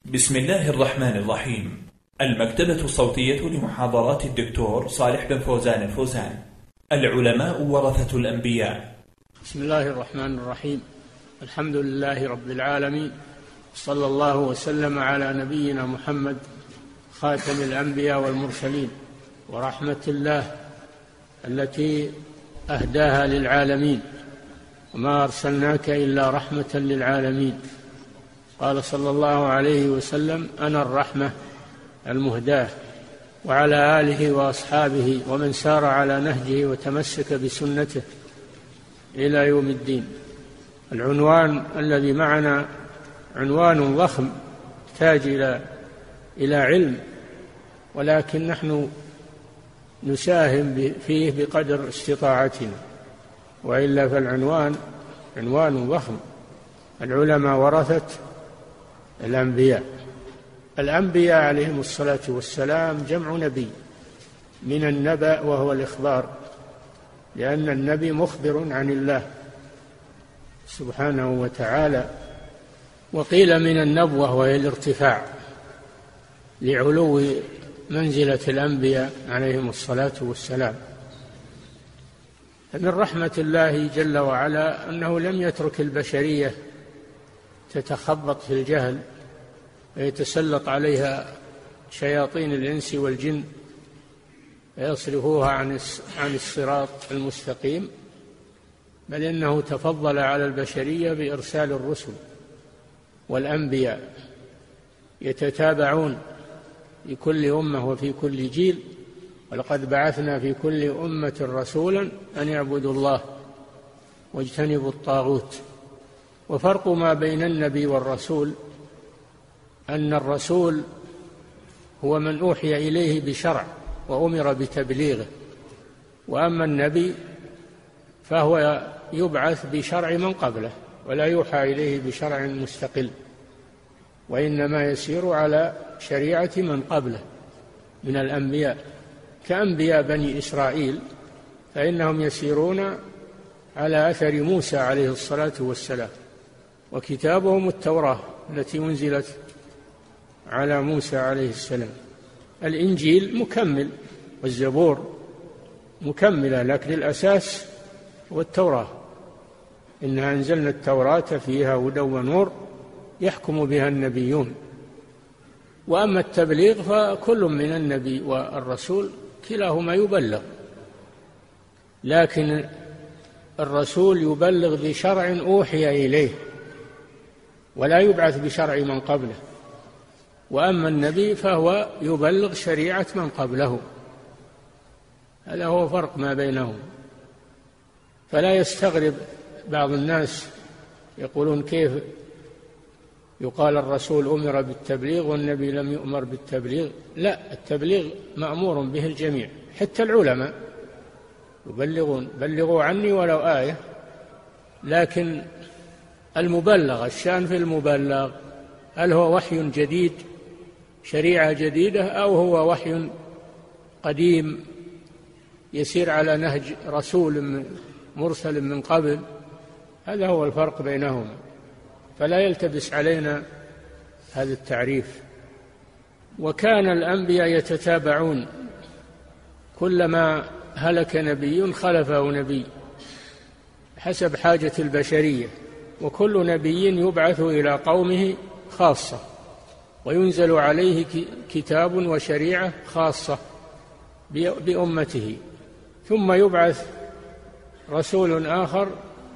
بسم الله الرحمن الرحيم. المكتبة الصوتية لمحاضرات الدكتور صالح بن فوزان الفوزان. العلماء ورثة الأنبياء. بسم الله الرحمن الرحيم. الحمد لله رب العالمين، صلى الله وسلم على نبينا محمد خاتم الأنبياء والمرسلين، ورحمة الله التي أهداها للعالمين، وما أرسلناك إلا رحمة للعالمين. قال صلى الله عليه وسلم: أنا الرحمة المهداة. وعلى آله وأصحابه ومن سار على نهجه وتمسك بسنته إلى يوم الدين. العنوان الذي معنا عنوان ضخم يحتاج إلى علم، ولكن نحن نساهم فيه بقدر استطاعتنا، وإلا فالعنوان عنوان ضخم. العلماء ورثة الأنبياء. الأنبياء عليهم الصلاة والسلام جمع نبي، من النبأ وهو الإخبار، لأن النبي مخبر عن الله سبحانه وتعالى. وقيل من النبوة وهي الارتفاع، لعلو منزلة الأنبياء عليهم الصلاة والسلام. من رحمة الله جل وعلا أنه لم يترك البشرية تتخبط في الجهل ويتسلط عليها شياطين الإنس والجن ويصرفوها عن الصراط المستقيم، بل إنه تفضل على البشرية بإرسال الرسل والأنبياء يتتابعون في كل أمة وفي كل جيل. ولقد بعثنا في كل أمة رسولا أن يعبدوا الله واجتنبوا الطاغوت. وفرق ما بين النبي والرسول أن الرسول هو من أوحي إليه بشرع وأمر بتبليغه، وأما النبي فهو يبعث بشرع من قبله ولا يوحى إليه بشرع مستقل، وإنما يسير على شريعة من قبله من الأنبياء، كأنبياء بني إسرائيل، فإنهم يسيرون على أثر موسى عليه الصلاة والسلام، وكتابهم التوراة التي أنزلت على موسى عليه السلام. الإنجيل مكمل، والزبور مكملة، لكن الأساس هو التوراة. إنا أنزلنا التوراة فيها هدى ونور يحكم بها النبيون. وأما التبليغ فكل من النبي والرسول كلاهما يبلغ، لكن الرسول يبلغ بشرع أوحي إليه ولا يبعث بشرع من قبله، وأما النبي فهو يبلغ شريعة من قبله. هذا هو فرق ما بينهم. فلا يستغرب بعض الناس يقولون: كيف يقال الرسول أمر بالتبليغ والنبي لم يؤمر بالتبليغ؟ لا، التبليغ مأمور به الجميع، حتى العلماء يبلغون: بلغوا عني ولو آية. لكن المبلغ، الشأن في المبلغ، هل هو وحي جديد، شريعة جديدة، أو هو وحي قديم يسير على نهج رسول مرسل من قبل؟ هذا هو الفرق بينهما، فلا يلتبس علينا هذا التعريف. وكان الأنبياء يتتابعون، كلما هلك نبي خلفه نبي حسب حاجة البشرية، وكل نبي يبعث إلى قومه خاصة، وينزل عليه كتاب وشريعة خاصة بأمته، ثم يبعث رسول آخر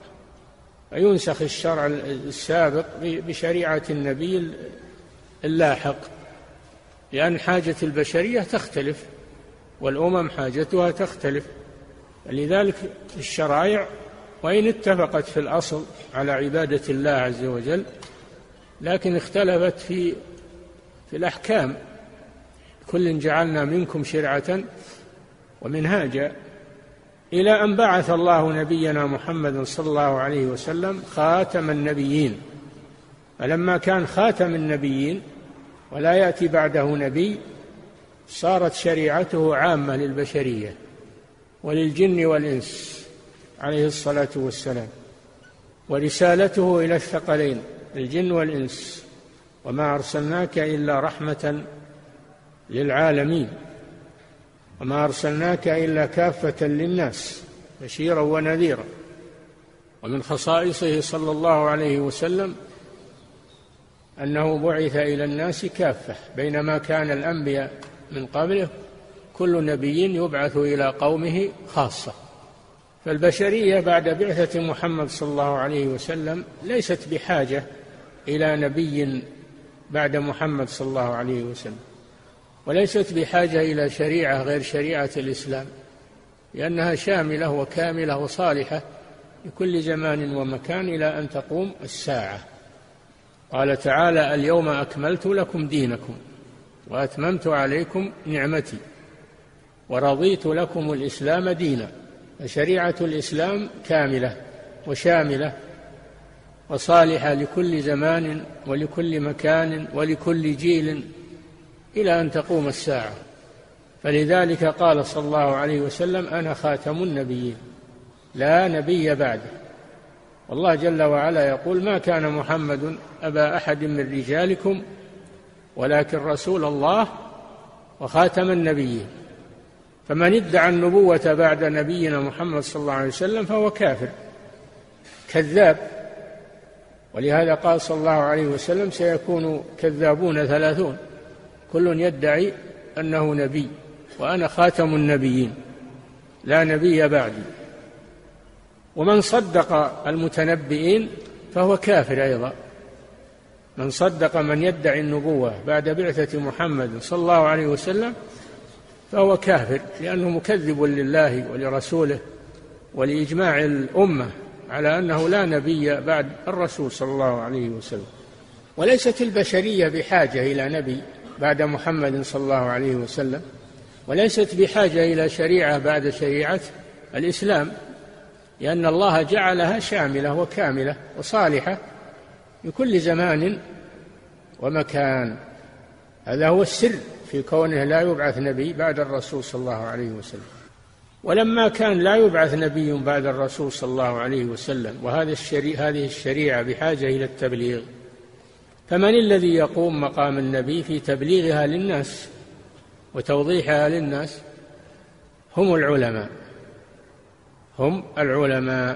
ينسخ الشرع السابق بشريعة النبي اللاحق، لأن حاجة البشرية تختلف والأمم حاجتها تختلف. لذلك الشرائع وإن اتفقت في الأصل على عبادة الله عز وجل، لكن اختلفت في الأحكام. كل جعلنا منكم شرعة ومنهاجا، إلى أن بعث الله نبينا محمد صلى الله عليه وسلم خاتم النبيين. فلما كان خاتم النبيين ولا يأتي بعده نبي، صارت شريعته عامة للبشرية وللجن والإنس عليه الصلاة والسلام، ورسالته إلى الثقلين الجن والإنس وما أرسلناك إلا رحمة للعالمين وما أرسلناك إلا كافة للناس بشيرا ونذيرا. ومن خصائصه صلى الله عليه وسلم أنه بعث إلى الناس كافة، بينما كان الأنبياء من قبله كل نبي يبعث إلى قومه خاصة. فالبشرية بعد بعثة محمد صلى الله عليه وسلم ليست بحاجة إلى نبي بعد محمد صلى الله عليه وسلم، وليست بحاجة إلى شريعة غير شريعة الإسلام، لأنها شاملة وكاملة وصالحة لكل زمان ومكان إلى أن تقوم الساعة. قال تعالى: اليوم أكملت لكم دينكم وأتممت عليكم نعمتي ورضيت لكم الإسلام دينا. فشريعة الإسلام كاملة وشاملة وصالحة لكل زمان ولكل مكان ولكل جيل إلى أن تقوم الساعة. فلذلك قال صلى الله عليه وسلم: أنا خاتم النبيين لا نبي بعده. والله جل وعلا يقول: ما كان محمد أبا أحد من رجالكم ولكن رسول الله وخاتم النبيين. فمن ادعى النبوة بعد نبينا محمد صلى الله عليه وسلم فهو كافر كذاب. ولهذا قال صلى الله عليه وسلم: سيكون كذابون 30 كل يدعي أنه نبي وأنا خاتم النبيين لا نبي بعدي. ومن صدق المتنبئين فهو كافر أيضا. من صدق من يدعي النبوة بعد بعثة محمد صلى الله عليه وسلم فهو كافر، لأنه مكذب لله ولرسوله ولإجماع الأمة على أنه لا نبي بعد الرسول صلى الله عليه وسلم. وليست البشرية بحاجة إلى نبي بعد محمد صلى الله عليه وسلم، وليست بحاجة إلى شريعة بعد شريعة الإسلام، لأن الله جعلها شاملة وكاملة وصالحة لكل زمان ومكان. هذا هو السر في كونه لا يبعث نبي بعد الرسول صلى الله عليه وسلم. ولما كان لا يبعث نبي بعد الرسول صلى الله عليه وسلم هذه الشريعة بحاجة إلى التبليغ، فمن الذي يقوم مقام النبي في تبليغها للناس وتوضيحها للناس؟ هم العلماء.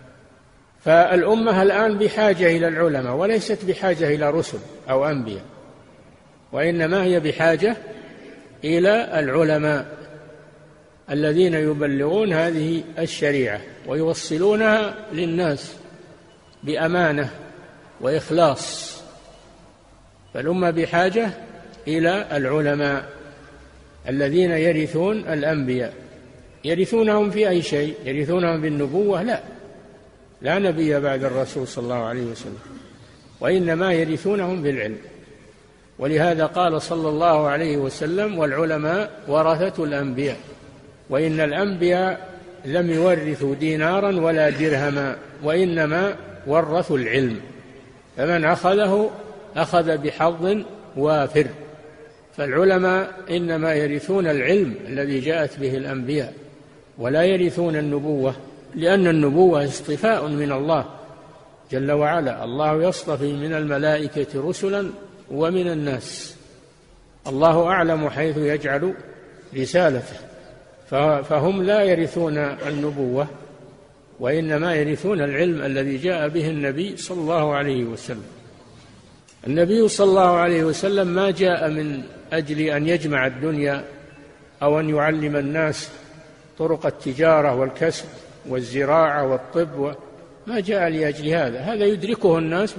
فالأمة الآن بحاجة إلى العلماء وليست بحاجة إلى رسل أو أنبياء، وإنما هي بحاجة إلى العلماء الذين يبلغون هذه الشريعة ويوصلونها للناس بأمانة وإخلاص. فالأمة بحاجة إلى العلماء الذين يرثون الأنبياء. يرثونهم في أي شيء؟ يرثونهم بالنبوة؟ لا نبي بعد الرسول صلى الله عليه وسلم، وإنما يرثونهم بالعلم. ولهذا قال صلى الله عليه وسلم: والعلماء ورثة الأنبياء. وإن الأنبياء لم يورثوا دينارا ولا درهما، وإنما ورثوا العلم، فمن أخذه أخذ بحظ وافر. فالعلماء إنما يرثون العلم الذي جاءت به الأنبياء، ولا يرثون النبوة، لأن النبوة اصطفاء من الله جل وعلا. الله يصطفي من الملائكة رسلا ومن الناس، الله أعلم حيث يجعل رسالته. فهم لا يرثون النبوة، وإنما يرثون العلم الذي جاء به النبي صلى الله عليه وسلم. النبي صلى الله عليه وسلم ما جاء من أجل أن يجمع الدنيا أو أن يعلم الناس طرق التجارة والكسب والزراعة والطب، ما جاء لأجل هذا يدركه الناس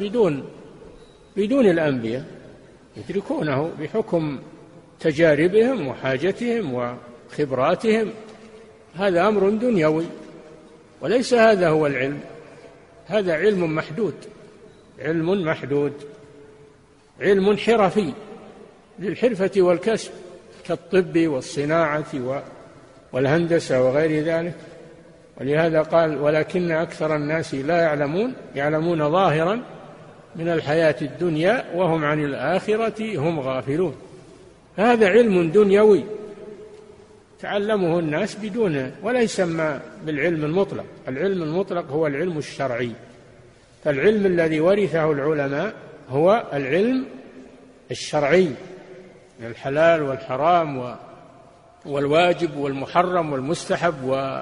بدون الأنبياء، يدركونه بحكم تجاربهم وحاجتهم وخبراتهم. هذا أمر دنيوي، وليس هذا هو العلم. هذا علم محدود، علم حرفي للحرفة والكسب كالطب والصناعة والهندسة وغير ذلك. ولهذا قال: ولكن أكثر الناس لا يعلمون ظاهرا من الحياة الدنيا وهم عن الآخرة هم غافلون. هذا علم دنيوي تعلمه الناس ولا يسمى بالعلم المطلق. العلم المطلق هو العلم الشرعي. فالعلم الذي ورثه العلماء هو العلم الشرعي من الحلال والحرام والواجب والمحرم والمستحب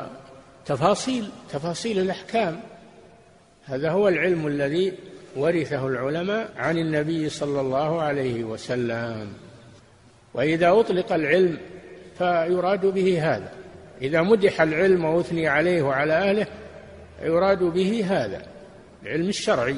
تفاصيل الأحكام. هذا هو العلم الذي ورثه العلماء عن النبي صلى الله عليه وسلم. وإذا أطلق العلم فيراد به هذا، إذا مدح العلم وأثني عليه وعلى أهله يراد به هذا العلم الشرعي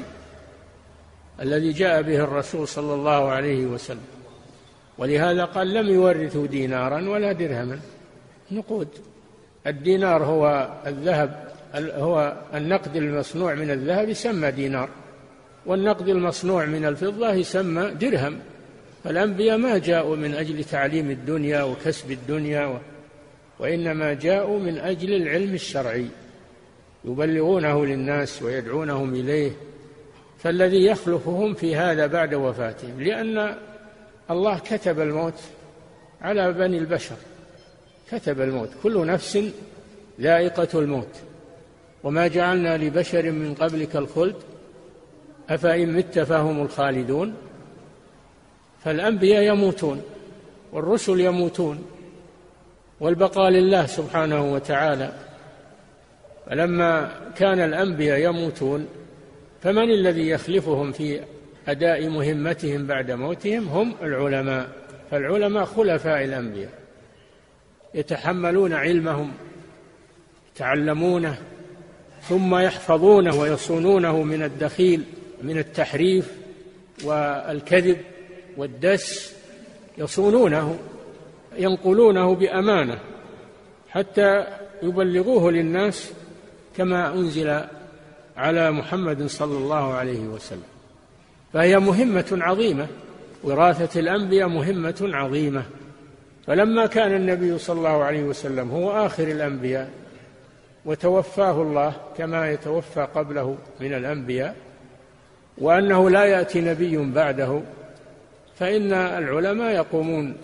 الذي جاء به الرسول صلى الله عليه وسلم. ولهذا قال لم يورثوا دينارا ولا درهما، نقود. الدينار هو الذهب، هو النقد المصنوع من الذهب يسمى دينار، والنقد المصنوع من الفضة يسمى درهم. فالأنبياء ما جاءوا من أجل تعليم الدنيا وكسب الدنيا، وإنما جاءوا من أجل العلم الشرعي يبلغونه للناس ويدعونهم إليه. فالذي يخلفهم في هذا بعد وفاتهم، لأن الله كتب الموت على بني البشر، كتب الموت، كل نفس ذائقة الموت، وما جعلنا لبشر من قبلك الخلد أفإن مت فهم الخالدون. فالأنبياء يموتون والرسل يموتون والبقاء لله سبحانه وتعالى. فلما كان الأنبياء يموتون فمن الذي يخلفهم في أداء مهمتهم بعد موتهم؟ هم العلماء. فالعلماء خلفاء الأنبياء، يتحملون علمهم، يتعلمونه، ثم يحفظونه ويصونونه من الدخيل، من التحريف والكذب والدس، يصونونه، ينقلونه بأمانة حتى يبلغوه للناس كما أنزل على محمد صلى الله عليه وسلم. فهي مهمة عظيمة، وراثة الأنبياء مهمة عظيمة. فلما كان النبي صلى الله عليه وسلم هو آخر الأنبياء وتوفاه الله كما يتوفى قبله من الأنبياء، وأنه لا يأتي نبي بعده، فإن العلماء يقومون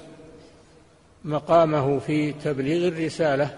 مقامه في تبليغ الرسالة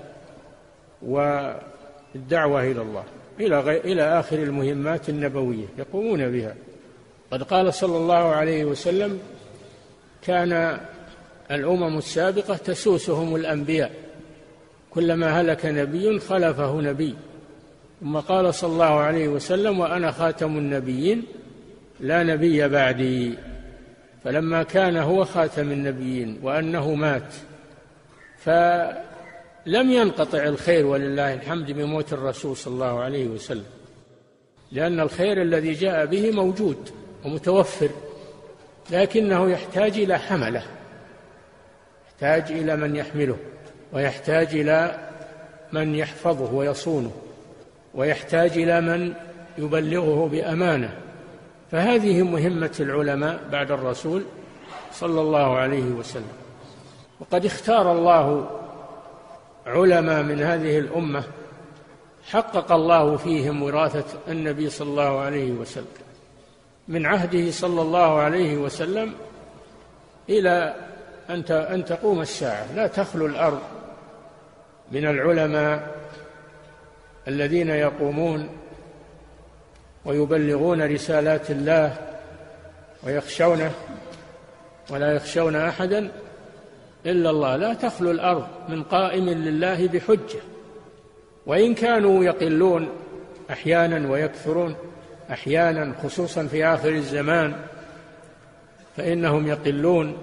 والدعوة إلى الله إلى آخر المهمات النبوية يقومون بها. قد قال صلى الله عليه وسلم: كان الأمم السابقة تسوسهم الأنبياء، كلما هلك نبي خلفه نبي. ثم قال صلى الله عليه وسلم: وأنا خاتم النبيين لا نبي بعدي. فلما كان هو خاتم النبيين وأنه مات، فلم ينقطع الخير ولله الحمد بموت الرسول صلى الله عليه وسلم، لأن الخير الذي جاء به موجود ومتوفر، لكنه يحتاج إلى حمله، يحتاج إلى من يحمله، ويحتاج إلى من يحفظه ويصونه، ويحتاج إلى من يبلغه بأمانة. فهذه مهمة العلماء بعد الرسول صلى الله عليه وسلم. وقد اختار الله علماء من هذه الأمة حقق الله فيهم وراثة النبي صلى الله عليه وسلم من عهده صلى الله عليه وسلم إلى أن تقوم الساعة. لا تخلو الأرض من العلماء الذين يقومون ويبلغون رسالات الله ويخشونه ولا يخشون أحدا إلا الله. لا تخلو الأرض من قائم لله بحجة، وإن كانوا يقلون أحيانا ويكثرون أحيانا، خصوصا في آخر الزمان فإنهم يقلون،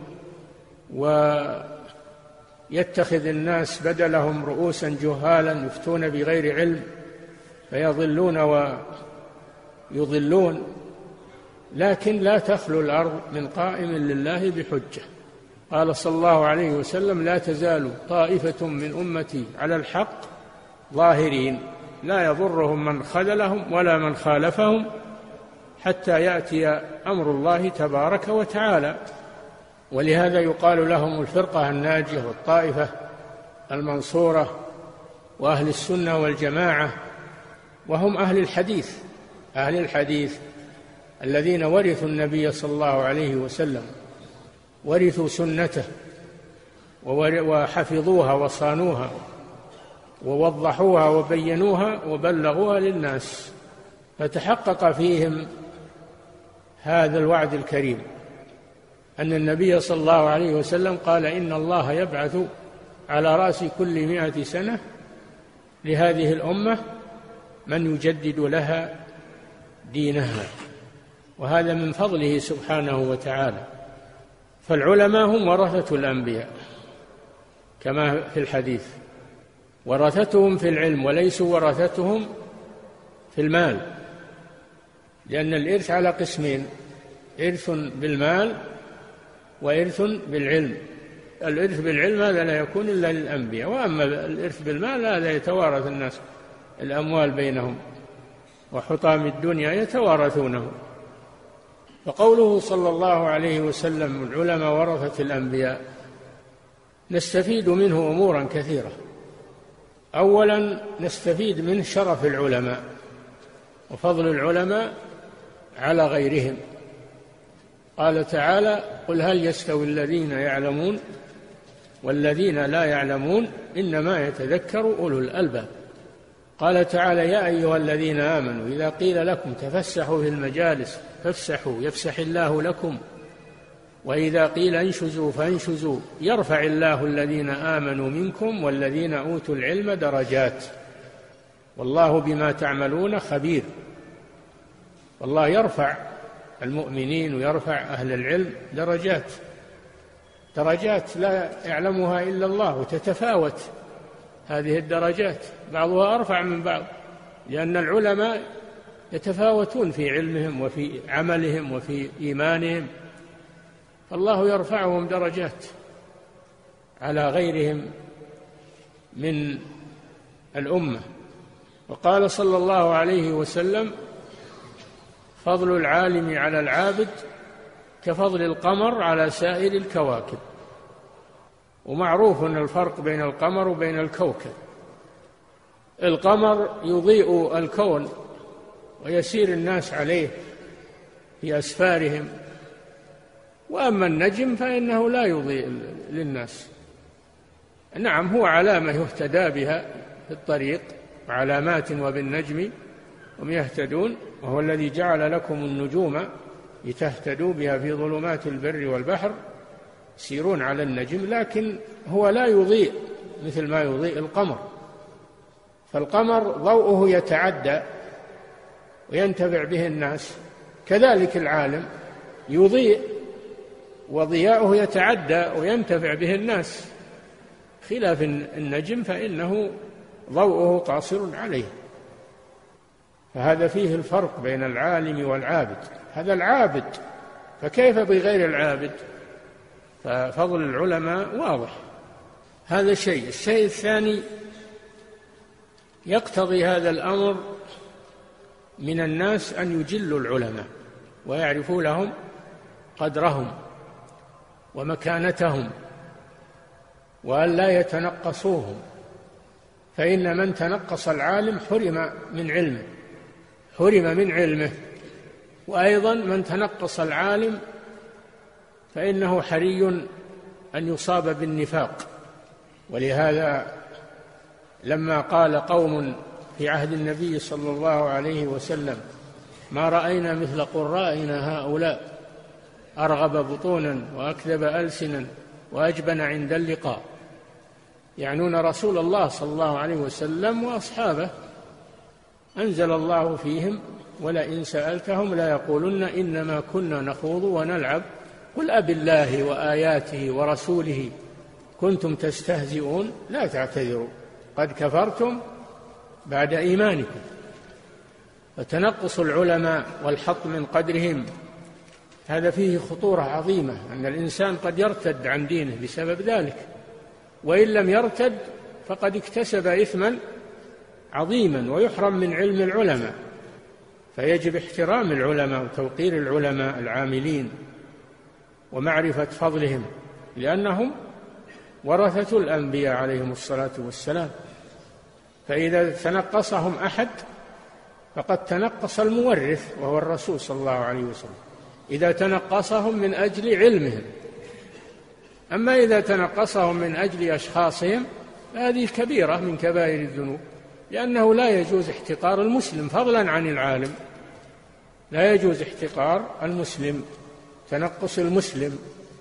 ويتخذ الناس بدلهم رؤوسا جهالا يفتون بغير علم فيضلون ويضلون. لكن لا تخلو الأرض من قائم لله بحجة. قال صلى الله عليه وسلم: لا تزال طائفة من أمتي على الحق ظاهرين لا يضرهم من خذلهم ولا من خالفهم حتى يأتي أمر الله تبارك وتعالى. ولهذا يقال لهم الفرقة الناجية والطائفة المنصورة وأهل السنة والجماعة، وهم أهل الحديث الذين ورثوا النبي صلى الله عليه وسلم، ورثوا سنته وحفظوها وصانوها ووضحوها وبينوها وبلغوها للناس، فتحقق فيهم هذا الوعد الكريم أن النبي صلى الله عليه وسلم قال إن الله يبعث على رأس كل 100 سنة لهذه الأمة من يجدد لها دينها، وهذا من فضله سبحانه وتعالى. فالعلماء هم ورثة الأنبياء كما في الحديث، ورثتهم في العلم وليسوا ورثتهم في المال، لأن الإرث على قسمين: إرث بالمال وإرث بالعلم. الإرث بالعلم هذا لا يكون إلا للأنبياء، وأما الإرث بالمال هذا يتوارث الناس الأموال بينهم، وحطام الدنيا يتوارثونه. فقوله صلى الله عليه وسلم العلماء ورثة الأنبياء نستفيد منه أمورا كثيرة. أولا نستفيد من شرف العلماء وفضل العلماء على غيرهم. قال تعالى: قل هل يستوي الذين يعلمون والذين لا يعلمون إنما يتذكر أولو الألباب. قال تعالى: يا أيها الذين آمنوا إذا قيل لكم تفسحوا في المجالس فافسحوا يفسح الله لكم، وإذا قيل انشزوا فانشزوا يرفع الله الذين آمنوا منكم والذين أوتوا العلم درجات والله بما تعملون خبير. والله يرفع المؤمنين ويرفع أهل العلم درجات لا يعلمها إلا الله، وتتفاوت هذه الدرجات، بعضها أرفع من بعض، لأن العلماء يتفاوتون في علمهم وفي عملهم وفي إيمانهم، فالله يرفعهم درجات على غيرهم من الأمة. وقال صلى الله عليه وسلم: فضل العالم على العابد كفضل القمر على سائر الكواكب. ومعروف أن الفرق بين القمر وبين الكوكب. القمر يضيء الكون ويسير الناس عليه في أسفارهم، وأما النجم فإنه لا يضيء للناس. نعم، هو علامة يهتدى بها في الطريق، وعلامات وبالنجم هم يهتدون، وهو الذي جعل لكم النجوم لتهتدوا بها في ظلمات البر والبحر، يسيرون على النجم، لكن هو لا يضيء مثل ما يضيء القمر. فالقمر ضوءه يتعدى وينتفع به الناس، كذلك العالم يضيء وضياؤه يتعدى وينتفع به الناس، خلاف النجم فإنه ضوءه قاصر عليه. فهذا فيه الفرق بين العالم والعابد. هذا العابد، فكيف بغير العابد؟ ففضل العلماء واضح. هذا شيء. الشيء الثاني يقتضي هذا الأمر من الناس أن يجلوا العلماء ويعرفوا لهم قدرهم ومكانتهم، وأن لا يتنقصوهم، فإن من تنقص العالم حرم من علمه، وأيضا من تنقص العالم فإنه حري أن يصاب بالنفاق. ولهذا لما قال قوم في عهد النبي صلى الله عليه وسلم: ما رأينا مثل قرائنا هؤلاء، أرغب بطونا وأكذب ألسنا وأجبن عند اللقاء، يعنون رسول الله صلى الله عليه وسلم وأصحابه، أنزل الله فيهم: ولئن سألتهم لا يقولن إنما كنا نخوض ونلعب قل أب الله وآياته ورسوله كنتم تستهزئون لا تعتذروا قد كفرتم بعد إيمانكم. فتنقص العلماء والحط من قدرهم هذا فيه خطورة عظيمة، أن الإنسان قد يرتد عن دينه بسبب ذلك، وإن لم يرتد فقد اكتسب إثما عظيما ويحرم من علم العلماء. فيجب احترام العلماء وتوقير العلماء العاملين ومعرفة فضلهم، لأنهم ورثة الأنبياء عليهم الصلاة والسلام. فإذا تنقصهم أحد فقد تنقص المورث وهو الرسول صلى الله عليه وسلم، إذا تنقصهم من أجل علمهم. أما إذا تنقصهم من أجل أشخاصهم فهذه كبيرة من كبائر الذنوب، لأنه لا يجوز احتقار المسلم فضلا عن العالم، لا يجوز احتقار المسلم، تنقص المسلم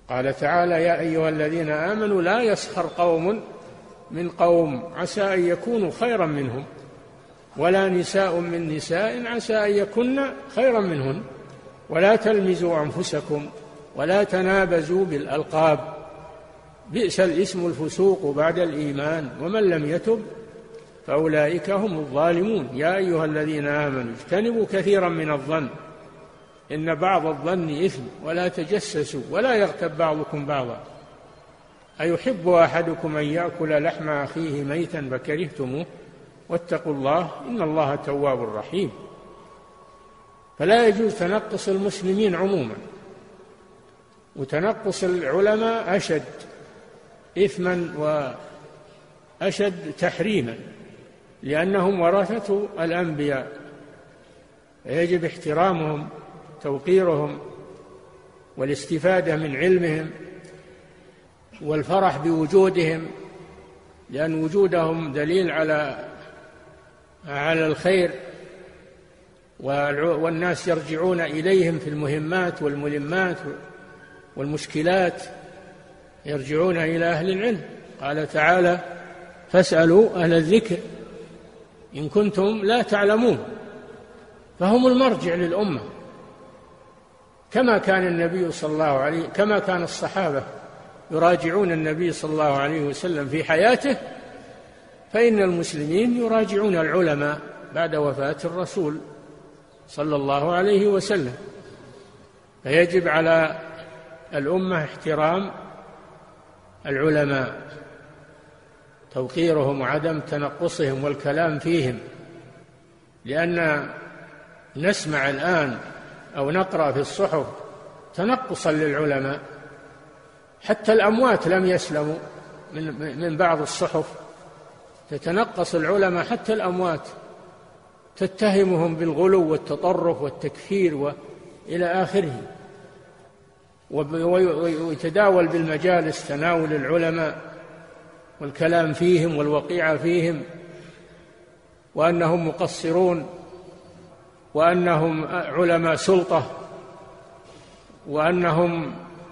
قال تعالى: يا أيها الذين آمنوا لا يسخر قوم من قوم عسى أن يكونوا خيرا منهم، ولا نساء من نساء عسى أن يكن خيرا منهن، ولا تلمزوا أنفسكم ولا تنابزوا بالألقاب، بئس الاسم الفسوق بعد الإيمان ومن لم يتب فأولئك هم الظالمون. يا أيها الذين آمنوا اجتنبوا كثيرا من الظن إن بعض الظن إثم ولا تجسسوا ولا يغتب بعضكم بعضا أيحب أحدكم أن يأكل لحم أخيه ميتا فكرهتموه واتقوا الله إن الله تواب رحيم. فلا يجوز تنقص المسلمين عموما، وتنقص العلماء أشد إثما وأشد تحريما، لأنهم ورثة الأنبياء، يجب احترامهم توقيرهم والاستفادة من علمهم والفرح بوجودهم، لأن وجودهم دليل على الخير، والناس يرجعون إليهم في المهمات والملمات والمشكلات، يرجعون إلى أهل العلم. قال تعالى: فاسألوا أهل الذكر إن كنتم لا تعلمون. فهم المرجع للأمة، كما كان الصحابة يراجعون النبي صلى الله عليه وسلم في حياته، فإن المسلمين يراجعون العلماء بعد وفاة الرسول صلى الله عليه وسلم. فيجب على الأمة احترام العلماء، توقيرهم وعدم تنقصهم والكلام فيهم، لأن نسمع الآن أو نقرأ في الصحف تنقصا للعلماء، حتى الأموات لم يسلموا من بعض الصحف تتنقص العلماء، حتى الأموات تتهمهم بالغلو والتطرف والتكفير وإلى آخره، ويتداول بالمجالس تناول العلماء والكلام فيهم والوقيعة فيهم، وأنهم مقصرون، وأنهم علماء سلطة، وأنهم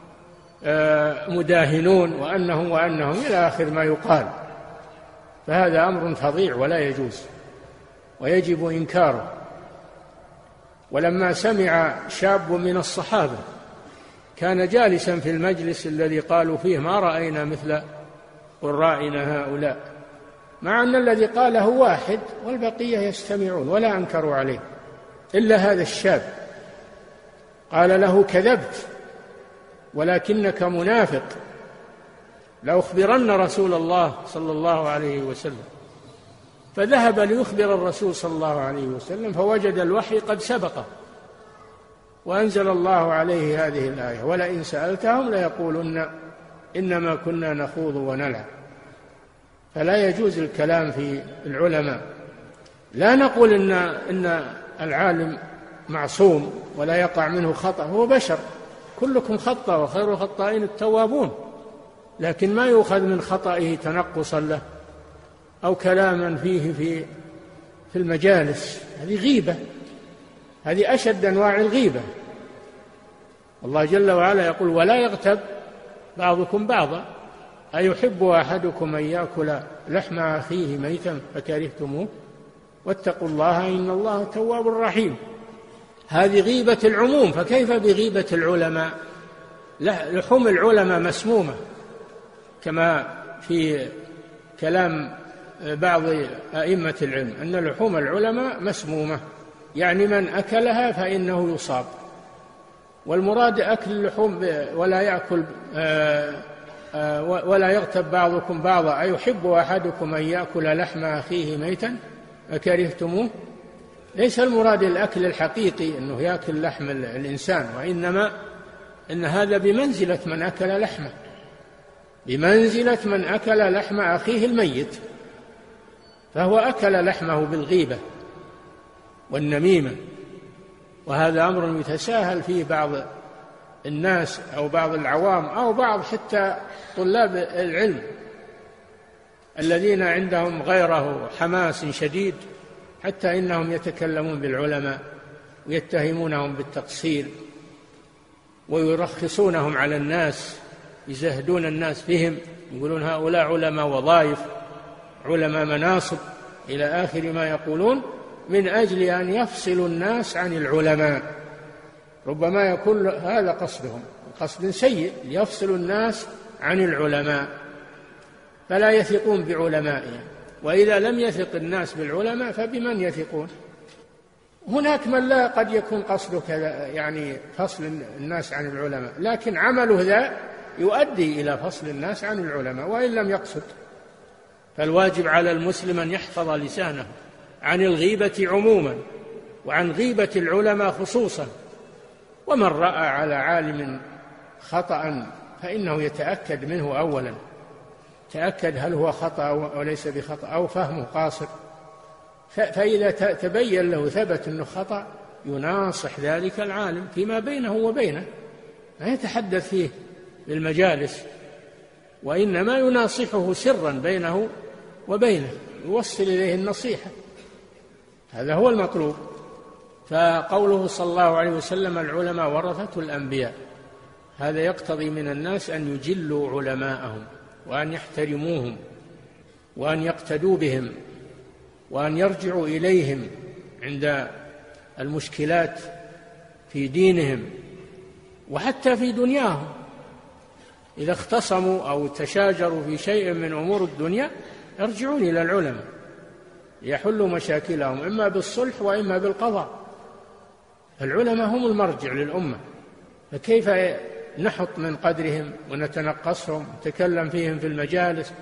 مداهنون، وأنهم إلى آخر ما يقال. فهذا أمر فظيع ولا يجوز ويجب إنكاره. ولما سمع شاب من الصحابة كان جالسا في المجلس الذي قالوا فيه: ما رأينا مثل قرائنا هؤلاء، مع أن الذي قاله واحد والبقية يستمعون ولا أنكروا عليه، إلا هذا الشاب قال له: كذبت ولكنك منافق، لأخبرن رسول الله صلى الله عليه وسلم. فذهب ليخبر الرسول صلى الله عليه وسلم، فوجد الوحي قد سبقه، وأنزل الله عليه هذه الآية: ولئن سألتهم ليقولن إنما كنا نخوض ونلعب. فلا يجوز الكلام في العلماء. لا نقول إن العالم معصوم ولا يقع منه خطأ، هو بشر، كلكم خطأ وخير الخطائين التوابون، لكن ما يؤخذ من خطئه تنقصا له أو كلاما فيه في المجالس. هذه غيبة، هذه أشد أنواع الغيبة. الله جل وعلا يقول: ولا يغتب بعضكم بعضا أيحب أحدكم أن يأكل لحم أخيه ميتا فكرهتموه واتقوا الله إن الله تواب رحيم. هذه غيبة العموم، فكيف بغيبة العلماء؟ لحوم العلماء مسمومة، كما في كلام بعض أئمة العلم أن لحوم العلماء مسمومة، يعني من أكلها فإنه يصاب. والمراد أكل اللحوم ولا يغتب بعضكم بعضا أيحب أحدكم أن يأكل لحم أخيه ميتا فكرهتموه. ليس المراد الأكل الحقيقي أنه يأكل لحم الإنسان، وإنما إن هذا بمنزلة من أكل لحمه، بمنزلة من أكل لحم أخيه الميت، فهو أكل لحمه بالغيبة والنميمة. وهذا أمر يتساهل فيه بعض الناس أو بعض العوام أو بعض حتى طلاب العلم الذين عندهم غيره حماس شديد، حتى إنهم يتكلمون بالعلماء ويتهمونهم بالتقصير ويرخصونهم على الناس يزهدون الناس فيهم، يقولون هؤلاء علماء وظائف، علماء مناصب، إلى آخر ما يقولون، من أجل أن يفصلوا الناس عن العلماء. ربما يكون هذا قصدهم، قصد سيء، ليفصلوا الناس عن العلماء فلا يثقون بعلمائهم. وإذا لم يثق الناس بالعلماء فبمن يثقون؟ هناك من لا قد يكون قصده كذا، يعني فصل الناس عن العلماء، لكن عمله ذا يؤدي إلى فصل الناس عن العلماء وإن لم يقصد. فالواجب على المسلم أن يحفظ لسانه عن الغيبة عموما وعن غيبة العلماء خصوصا. ومن رأى على عالم خطأ فإنه يتأكد منه أولا، تأكد هل هو خطأ وليس بخطأ أو فهمه قاصر، فإذا تبين له ثبت أنه خطأ يناصح ذلك العالم فيما بينه وبينه، لا يتحدث فيه بالمجالس، وإنما يناصحه سرا بينه وبينه، يوصل إليه النصيحة، هذا هو المطلوب. فقوله صلى الله عليه وسلم العلماء ورثة الأنبياء، هذا يقتضي من الناس أن يجلوا علماءهم وأن يحترموهم وأن يقتدوا بهم وأن يرجعوا إليهم عند المشكلات في دينهم وحتى في دنياهم. إذا اختصموا أو تشاجروا في شيء من أمور الدنيا يرجعون إلى العلماء يحلوا مشاكلهم إما بالصلح وإما بالقضاء. العلماء هم المرجع للأمة، فكيف نحط من قدرهم ونتنقصهم ونتكلم فيهم في المجالس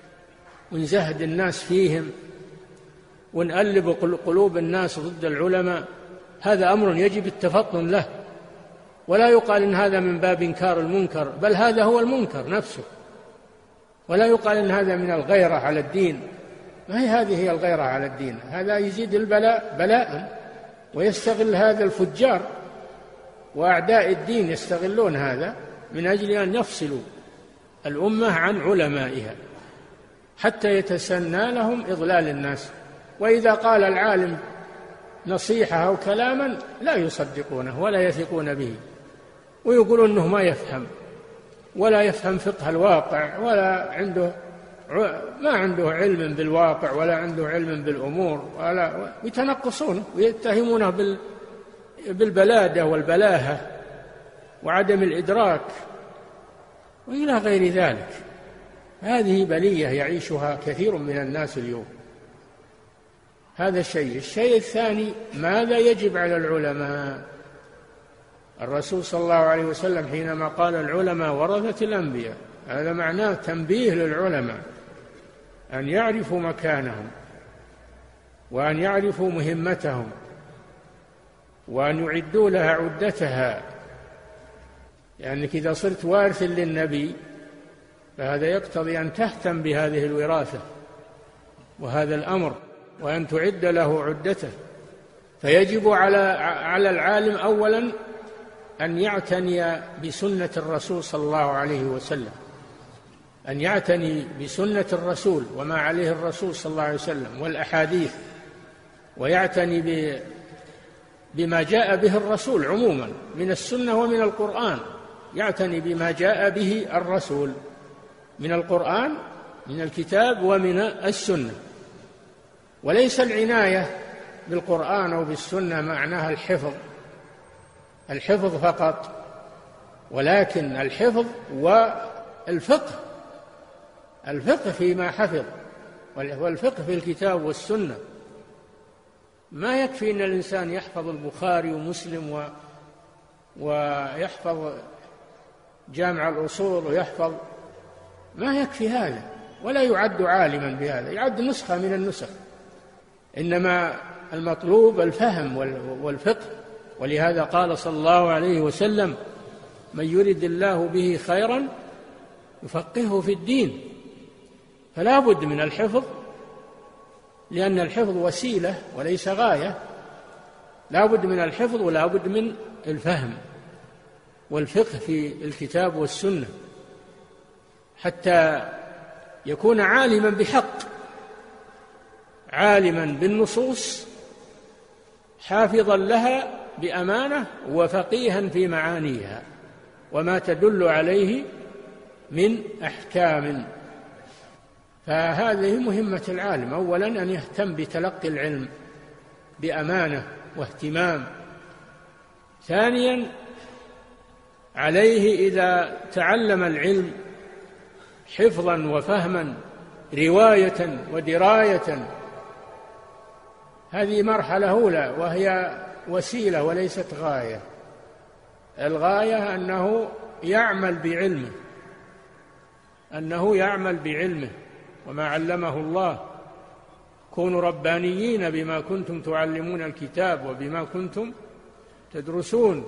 ونزهد الناس فيهم ونقلب قلوب الناس ضد العلماء؟ هذا أمر يجب التفطن له، ولا يقال إن هذا من باب إنكار المنكر، بل هذا هو المنكر نفسه. ولا يقال إن هذا من الغيرة على الدين، ما هي هذه هي الغيرة على الدين، هذا يزيد البلاء بلاء. ويستغل هذا الفجار وأعداء الدين، يستغلون هذا من أجل أن يفصلوا الأمة عن علمائها حتى يتسنى لهم إضلال الناس. وإذا قال العالم نصيحة أو كلاما لا يصدقونه ولا يثقون به، ويقولون أنه ما يفهم فقه الواقع، ولا ما عنده علم بالواقع ولا عنده علم بالأمور، ولا يتنقصونه ويتهمونه بالبلادة والبلاهة وعدم الإدراك وإلى غير ذلك. هذه بلية يعيشها كثير من الناس اليوم. هذا الشيء الثاني، ماذا يجب على العلماء؟ الرسول صلى الله عليه وسلم حينما قال العلماء ورثة الأنبياء، هذا معناه تنبيه للعلماء أن يعرفوا مكانهم وأن يعرفوا مهمتهم وأن يعدوا لها عدتها. لأنك إذا صرت وارثا للنبي فهذا يقتضي أن تهتم بهذه الوراثة وهذا الأمر وأن تعد له عدته. فيجب على العالم أولا أن يعتني بسنة الرسول صلى الله عليه وسلم، أن يعتني بسنة الرسول وما عليه الرسول صلى الله عليه وسلم والأحاديث، ويعتني بما جاء به الرسول عموما من السنة ومن القرآن، يعتني بما جاء به الرسول من القرآن من الكتاب ومن السنة. وليس العناية بالقرآن أو بالسنة معناها الحفظ فقط، ولكن الحفظ والفقه فيما حفظ، والفقه في الكتاب والسنة. ما يكفي أن الإنسان يحفظ البخاري ومسلم ويحفظ جامع الأصول ويحفظ، ما يكفي هذا، ولا يعد عالما بهذا، يعد نسخة من النسخ. إنما المطلوب الفهم والفقه. ولهذا قال صلى الله عليه وسلم: من يرد الله به خيرا يفقهه في الدين. فلا بد من الحفظ، لأن الحفظ وسيلة وليس غاية. لا بد من الحفظ ولا بد من الفهم والفقه في الكتاب والسنة حتى يكون عالما بحق، عالما بالنصوص، حافظا لها بأمانة، وفقيها في معانيها وما تدل عليه من أحكام. فهذه مهمة العالم، أولا أن يهتم بتلقي العلم بأمانة واهتمام. ثانيا عليه إذا تعلم العلم حفظا وفهما رواية ودراية، هذه مرحلة أولى وهي وسيلة وليست غاية. الغاية أنه يعمل بعلمه، أنه يعمل بعلمه وما علمه الله. كونوا ربانيين بما كنتم تعلمون الكتاب وبما كنتم تدرسون.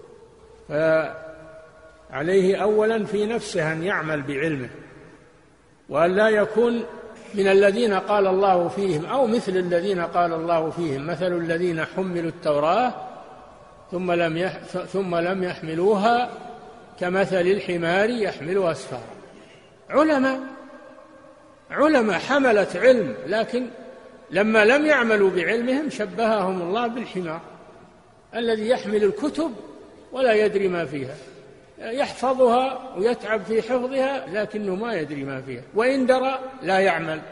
فعليه أولا في نفسه أن يعمل بعلمه، وأن لا يكون من الذين قال الله فيهم أو مثل الذين قال الله فيهم مثل الذين حملوا التوراة ثم لم يحملوها كمثل الحمار يحمل أسفارا. علماء حملت علم، لكن لما لم يعملوا بعلمهم شبههم الله بالحمار الذي يحمل الكتب ولا يدري ما فيها، يحفظها ويتعب في حفظها لكنه ما يدري ما فيها، وإن درى لا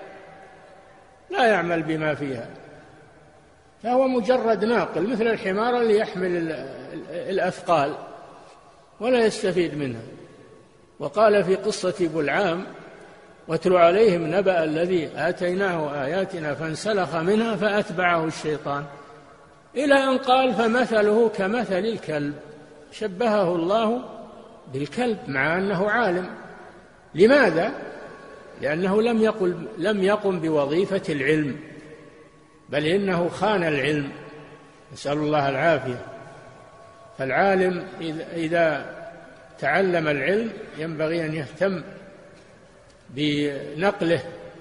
يعمل بما فيها، فهو مجرد ناقل مثل الحمار اللي يحمل الأثقال ولا يستفيد منها. وقال في قصة بلعام: واتل عليهم نبأ الذي آتيناه آياتنا فانسلخ منها فأتبعه الشيطان، إلى أن قال: فمثله كمثل الكلب. شبهه الله بالكلب مع أنه عالم. لماذا؟ لأنه لم يقم بوظيفة العلم، بل إنه خان العلم، نسأل الله العافية. فالعالم إذا تعلم العلم ينبغي أن يهتم بنقله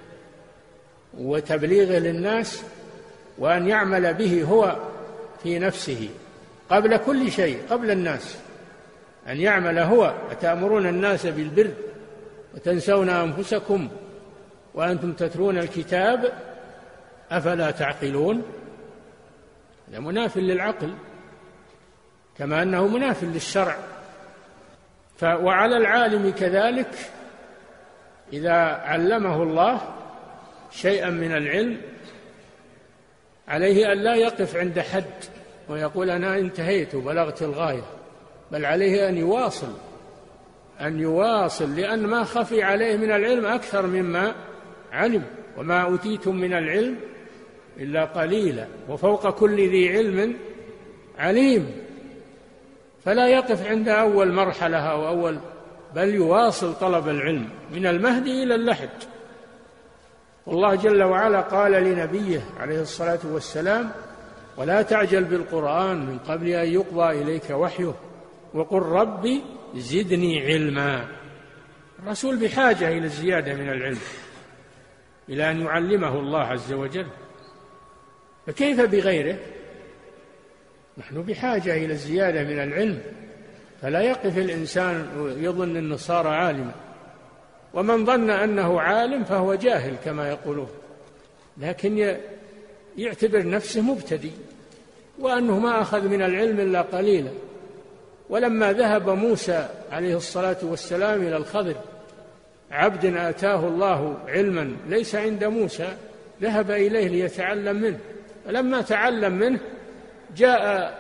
وتبليغه للناس، وأن يعمل به هو في نفسه قبل كل شيء، قبل الناس، أن يعمل هو. أتأمرون الناس بالبر وتنسون أنفسكم وأنتم تتلون الكتاب أفلا تعقلون؟ هذا مناف للعقل كما أنه مناف للشرع. وعلى العالم كذلك إذا علمه الله شيئا من العلم عليه أن لا يقف عند حد ويقول أنا انتهيت وبلغت الغاية، بل عليه أن يواصل، لأن ما خفي عليه من العلم أكثر مما علم، وما أوتيتم من العلم إلا قليلا وفوق كل ذي علم عليم. فلا يقف عند أول مرحلة أو أول، بل يواصل طلب العلم من المهد إلى اللحد. والله جل وعلا قال لنبيه عليه الصلاة والسلام: ولا تعجل بالقرآن من قبل أن يقضى إليك وحيه وقل ربي زدني علما. الرسول بحاجة إلى الزيادة من العلم، إلى أن يعلمه الله عز وجل، فكيف بغيره؟ نحن بحاجة إلى الزيادة من العلم، فلا يقف الإنسان يظن أنه صار عالما، ومن ظن أنه عالم فهو جاهل كما يقولون، لكن يعتبر نفسه مبتدئ وأنه ما أخذ من العلم إلا قليلا. ولما ذهب موسى عليه الصلاة والسلام إلى الخضر، عبد آتاه الله علما ليس عند موسى، ذهب إليه ليتعلم منه، فلما تعلم منه جاء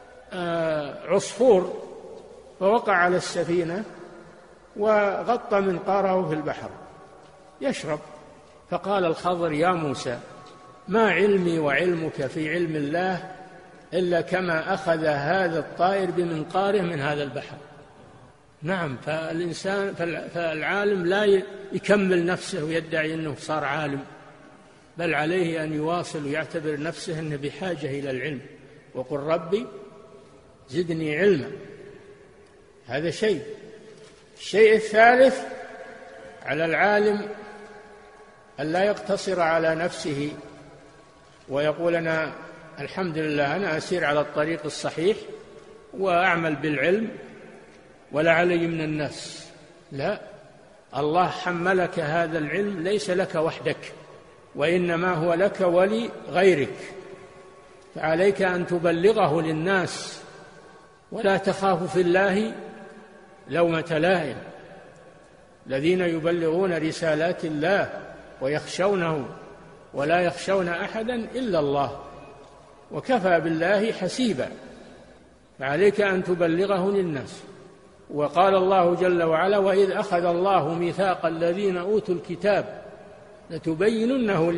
عصفور فوقع على السفينة وغطى منقاره في البحر يشرب، فقال الخضر: يا موسى ما علمي وعلمك في علم الله إلا كما أخذ هذا الطائر بمنقاره من هذا البحر. نعم، فالعالم لا يكمل نفسه ويدعي أنه صار عالم، بل عليه أن يواصل ويعتبر نفسه أنه بحاجة إلى العلم، وقل ربي زدني علما. هذا شيء. الشيء الثالث على العالم أن لا يقتصر على نفسه ويقول أنا الحمد لله أنا أسير على الطريق الصحيح وأعمل بالعلم ولا علي من الناس. لا، الله حملك هذا العلم ليس لك وحدك، وإنما هو لك ولغيرك، فعليك أن تبلغه للناس ولا تخاف في الله لومة لائم. الذين يبلغون رسالات الله ويخشونه ولا يخشون أحدا إلا الله، وكفى بالله حسيبا، فعليك أن تبلغه للناس. وقال الله جل وعلا: وإذ أخذ الله ميثاق الذين أوتوا الكتاب لتبيننه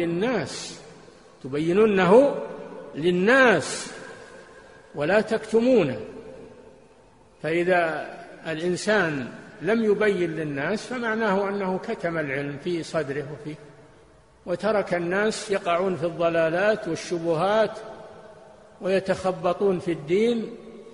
للناس ولا تكتمونه. فإذا الإنسان لم يبين للناس فمعناه أنه كتم العلم في صدره وترك الناس يقعون في الضلالات والشبهات ويتخبطون في الدين،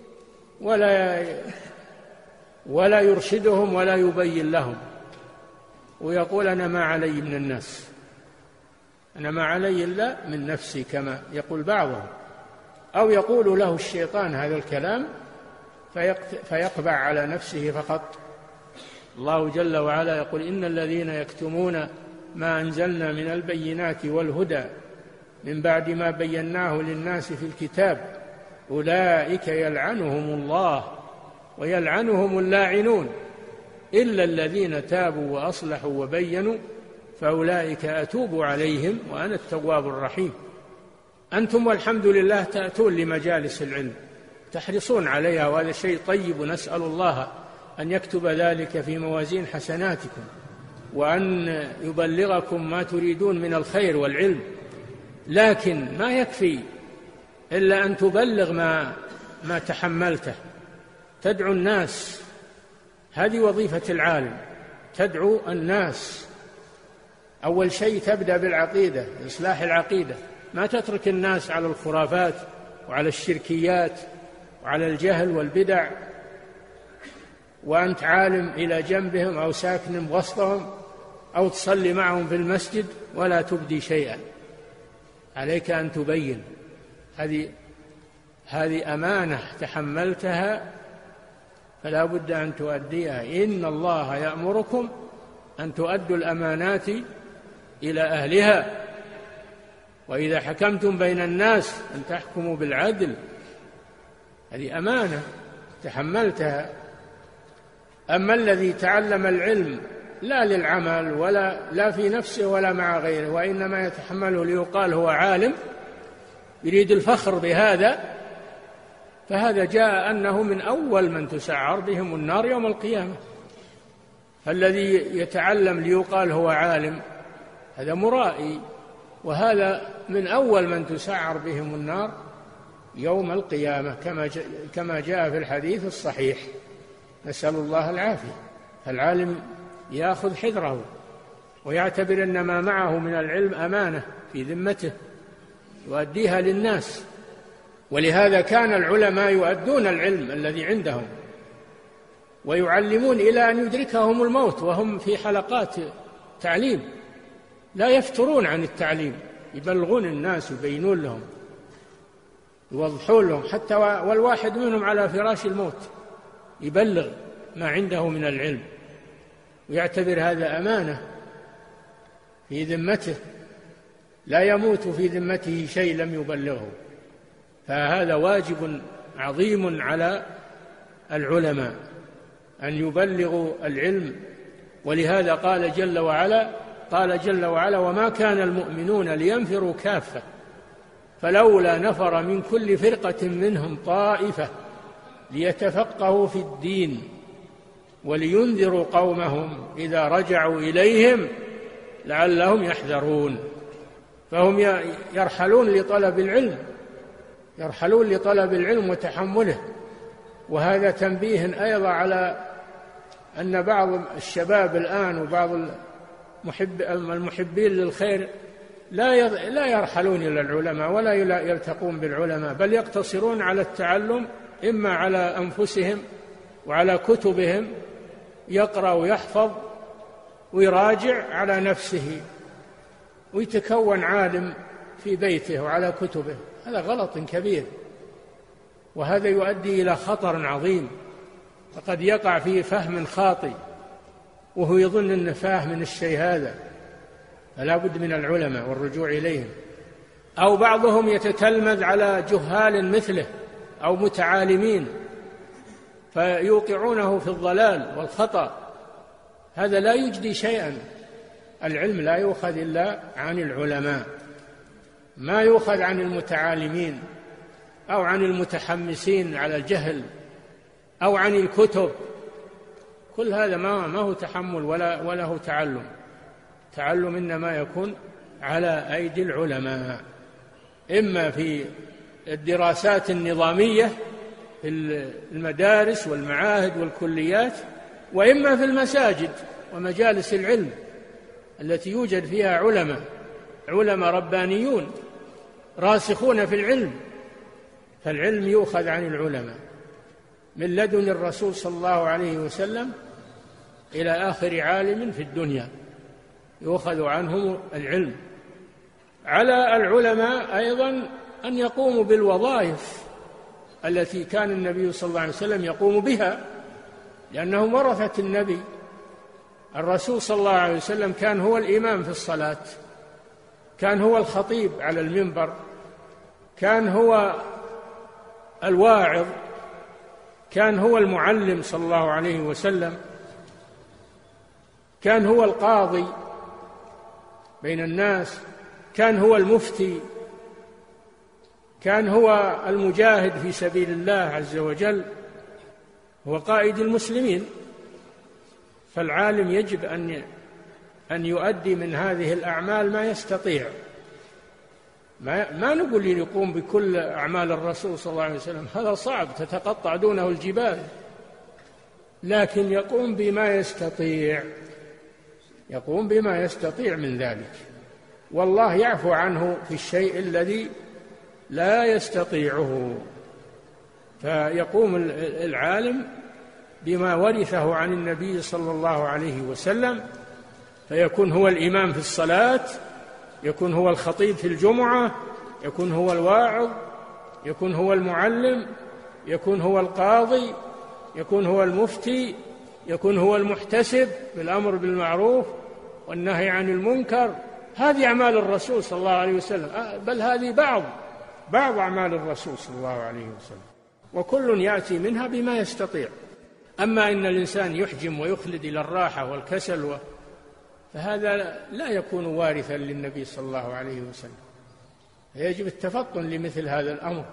ولا يرشدهم ولا يبين لهم، ويقول: أنا ما علي من الناس، أنا ما علي إلا من نفسي، كما يقول بعضهم، أو يقول له الشيطان هذا الكلام فيقبع على نفسه فقط. الله جل وعلا يقول: إن الذين يكتمون ما أنزلنا من البينات والهدى من بعد ما بيناه للناس في الكتاب أولئك يلعنهم الله ويلعنهم اللاعنون إلا الذين تابوا وأصلحوا وبينوا فأولئك أتوب عليهم وأنا التواب الرحيم. أنتم والحمد لله تأتون لمجالس العلم، تحرصون عليها، وهذا شيء طيب، ونسأل الله أن يكتب ذلك في موازين حسناتكم، وأن يبلغكم ما تريدون من الخير والعلم. لكن ما يكفي إلا أن تبلغ ما تحملته، تدعو الناس، هذه وظيفة العالم، تدعو الناس. أول شيء تبدأ بالعقيدة، إصلاح العقيدة، ما تترك الناس على الخرافات وعلى الشركيات وعلى الجهل والبدع وأنت عالم إلى جنبهم أو ساكن وسطهم أو تصلي معهم في المسجد ولا تبدي شيئا. عليك أن تبين، هذه أمانة تحملتها فلا بد أن تؤديها. إن الله يأمركم أن تؤدوا الأمانات إلى أهلها، وإذا حكمتم بين الناس أن تحكموا بالعدل. هذه أمانة تحملتها. أما الذي تعلم العلم لا للعمل لا في نفسه ولا مع غيره، وإنما يتحمله ليقال هو عالم، يريد الفخر بهذا، فهذا جاء أنه من أول من تسعر بهم النار يوم القيامة. فالذي يتعلم ليقال هو عالم هذا مرائي، وهذا من أول من تسعر بهم النار يوم القيامة كما جاء في الحديث الصحيح، نسأل الله العافية. فالعالم يأخذ حذره ويعتبر أن ما معه من العلم أمانة في ذمته يؤديها للناس. ولهذا كان العلماء يؤدون العلم الذي عندهم ويعلمون إلى أن يدركهم الموت وهم في حلقات تعليم، لا يفترون عن التعليم، يبلغون الناس يبينون لهم يوضحون لهم، حتى والواحد منهم على فراش الموت يبلغ ما عنده من العلم، ويعتبر هذا أمانة في ذمته، لا يموت في ذمته شيء لم يبلغه. فهذا واجب عظيم على العلماء أن يبلغوا العلم. ولهذا قال جل وعلا: وما كان المؤمنون لينفروا كافة فلولا نفر من كل فرقة منهم طائفة ليتفقهوا في الدين ولينذروا قومهم إذا رجعوا إليهم لعلهم يحذرون. فهم يرحلون لطلب العلم وتحمله. وهذا تنبيه أيضا على أن بعض الشباب الآن وبعض المحبين للخير لا يرحلون إلى العلماء ولا يلتقون بالعلماء، بل يقتصرون على التعلم إما على أنفسهم وعلى كتبهم، يقرأ ويحفظ ويراجع على نفسه ويتكون عالم في بيته وعلى كتبه. هذا غلط كبير، وهذا يؤدي إلى خطر عظيم، فقد يقع في فهم خاطئ وهو يظن أنه فاهم من الشيء هذا. فلا بد من العلماء والرجوع إليهم. أو بعضهم يتتلمذ على جهال مثله أو متعالمين فيوقعونه في الضلال والخطأ. هذا لا يجدي شيئا. العلم لا يؤخذ إلا عن العلماء، ما يؤخذ عن المتعالمين أو عن المتحمسين على الجهل أو عن الكتب. كل هذا ما هو تحمل ولا هو تعلم. تعلم إنما يكون على أيدي العلماء، إما في الدراسات النظامية في المدارس والمعاهد والكليات، وإما في المساجد ومجالس العلم التي يوجد فيها علماء ربانيون راسخون في العلم. فالعلم يؤخذ عن العلماء من لدن الرسول صلى الله عليه وسلم إلى آخر عالم في الدنيا يؤخذ عنهم العلم. على العلماء أيضا أن يقوموا بالوظائف التي كان النبي صلى الله عليه وسلم يقوم بها، لأنهم ورثة النبي. الرسول صلى الله عليه وسلم كان هو الإمام في الصلاة، كان هو الخطيب على المنبر، كان هو الواعظ، كان هو المعلم صلى الله عليه وسلم، كان هو القاضي بين الناس، كان هو المفتي، كان هو المجاهد في سبيل الله عز وجل، هو قائد المسلمين. فالعالم يجب أن يؤدي من هذه الأعمال ما يستطيع. ما نقول يقوم بكل أعمال الرسول صلى الله عليه وسلم، هذا صعب، تتقطع دونه الجبال، لكن يقوم بما يستطيع، يقوم بما يستطيع من ذلك، والله يعفو عنه في الشيء الذي لا يستطيعه. فيقوم العالم بما ورثه عن النبي صلى الله عليه وسلم، فيكون هو الإمام في الصلاة، يكون هو الخطيب في الجمعة، يكون هو الواعظ، يكون هو المعلم، يكون هو القاضي، يكون هو المفتي، يكون هو المحتسب بالأمر بالمعروف والنهي عن المنكر. هذه أعمال الرسول صلى الله عليه وسلم، بل هذه بعض أعمال الرسول صلى الله عليه وسلم، وكل يأتي منها بما يستطيع. أما إن الإنسان يحجم ويخلد إلى الراحة والكسل فهذا لا يكون وارثا للنبي صلى الله عليه وسلم. يجب التفطن لمثل هذا الأمر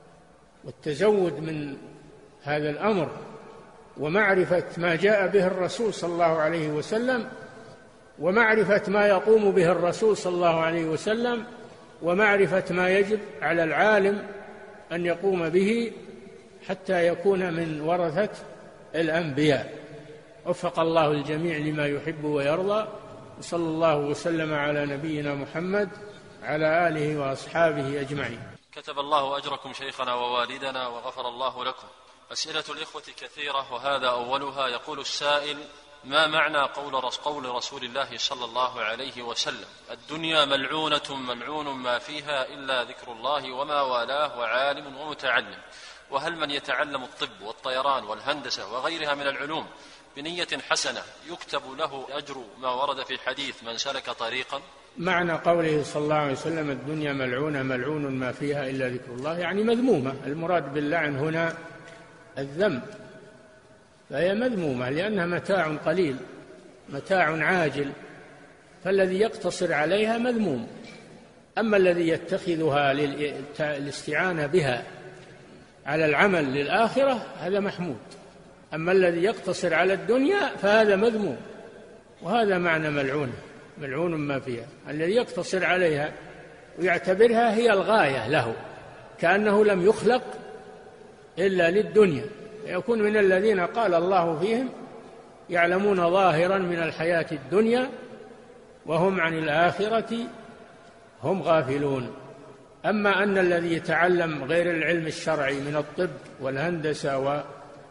والتزود من هذا الأمر، ومعرفة ما جاء به الرسول صلى الله عليه وسلم، ومعرفة ما يقوم به الرسول صلى الله عليه وسلم، ومعرفة ما يجب على العالم أن يقوم به حتى يكون من ورثة الأنبياء. وفق الله الجميع لما يحب ويرضى، وصلى الله وسلم على نبينا محمد على آله وأصحابه أجمعين. كتب الله أجركم شيخنا ووالدنا وغفر الله لكم. أسئلة الإخوة كثيرة، وهذا أولها. يقول السائل: ما معنى قول رسول الله صلى الله عليه وسلم: الدنيا ملعونة ملعون ما فيها إلا ذكر الله وما والاه وعالم ومتعلم؟ وهل من يتعلم الطب والطيران والهندسة وغيرها من العلوم بنية حسنة يكتب له أجر ما ورد في حديث من سلك طريقا؟ معنى قوله صلى الله عليه وسلم: الدنيا ملعونة ملعون ما فيها إلا ذكر الله، يعني مذمومة. المراد باللعن هنا الذم، فهي مذمومة لأنها متاع قليل، متاع عاجل، فالذي يقتصر عليها مذموم. أما الذي يتخذها للاستعانة بها على العمل للآخرة هذا محمود. أما الذي يقتصر على الدنيا فهذا مذموم. وهذا معنى ملعون ما فيها، الذي يقتصر عليها ويعتبرها هي الغاية له، كأنه لم يخلق إلا للدنيا، يكون من الذين قال الله فيهم: يعلمون ظاهرا من الحياة الدنيا وهم عن الآخرة هم غافلون. أما أن الذي يتعلم غير العلم الشرعي من الطب والهندسة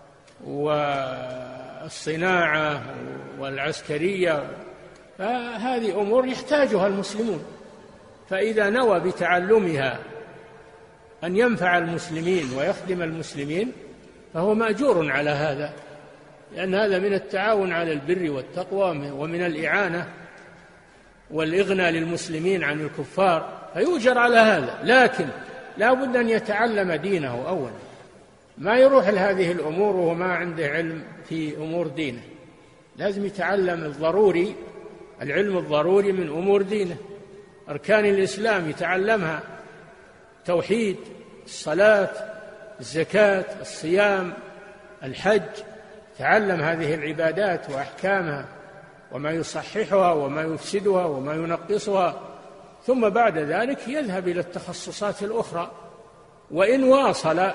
والصناعة والعسكرية، فهذه أمور يحتاجها المسلمون، فإذا نوى بتعلمها أن ينفع المسلمين ويخدم المسلمين فهو مأجور على هذا، لأن هذا من التعاون على البر والتقوى ومن الإعانة والإغنى للمسلمين عن الكفار، فيؤجر على هذا. لكن لا بد أن يتعلم دينه أولا، ما يروح لهذه الأمور وهو ما عنده علم في أمور دينه، لازم يتعلم الضروري، العلم الضروري من أمور دينه. أركان الإسلام يتعلمها: توحيد، الصلاة، الزكاة، الصيام، الحج. تعلم هذه العبادات وأحكامها وما يصححها وما يفسدها وما ينقصها، ثم بعد ذلك يذهب إلى التخصصات الأخرى. وإن واصل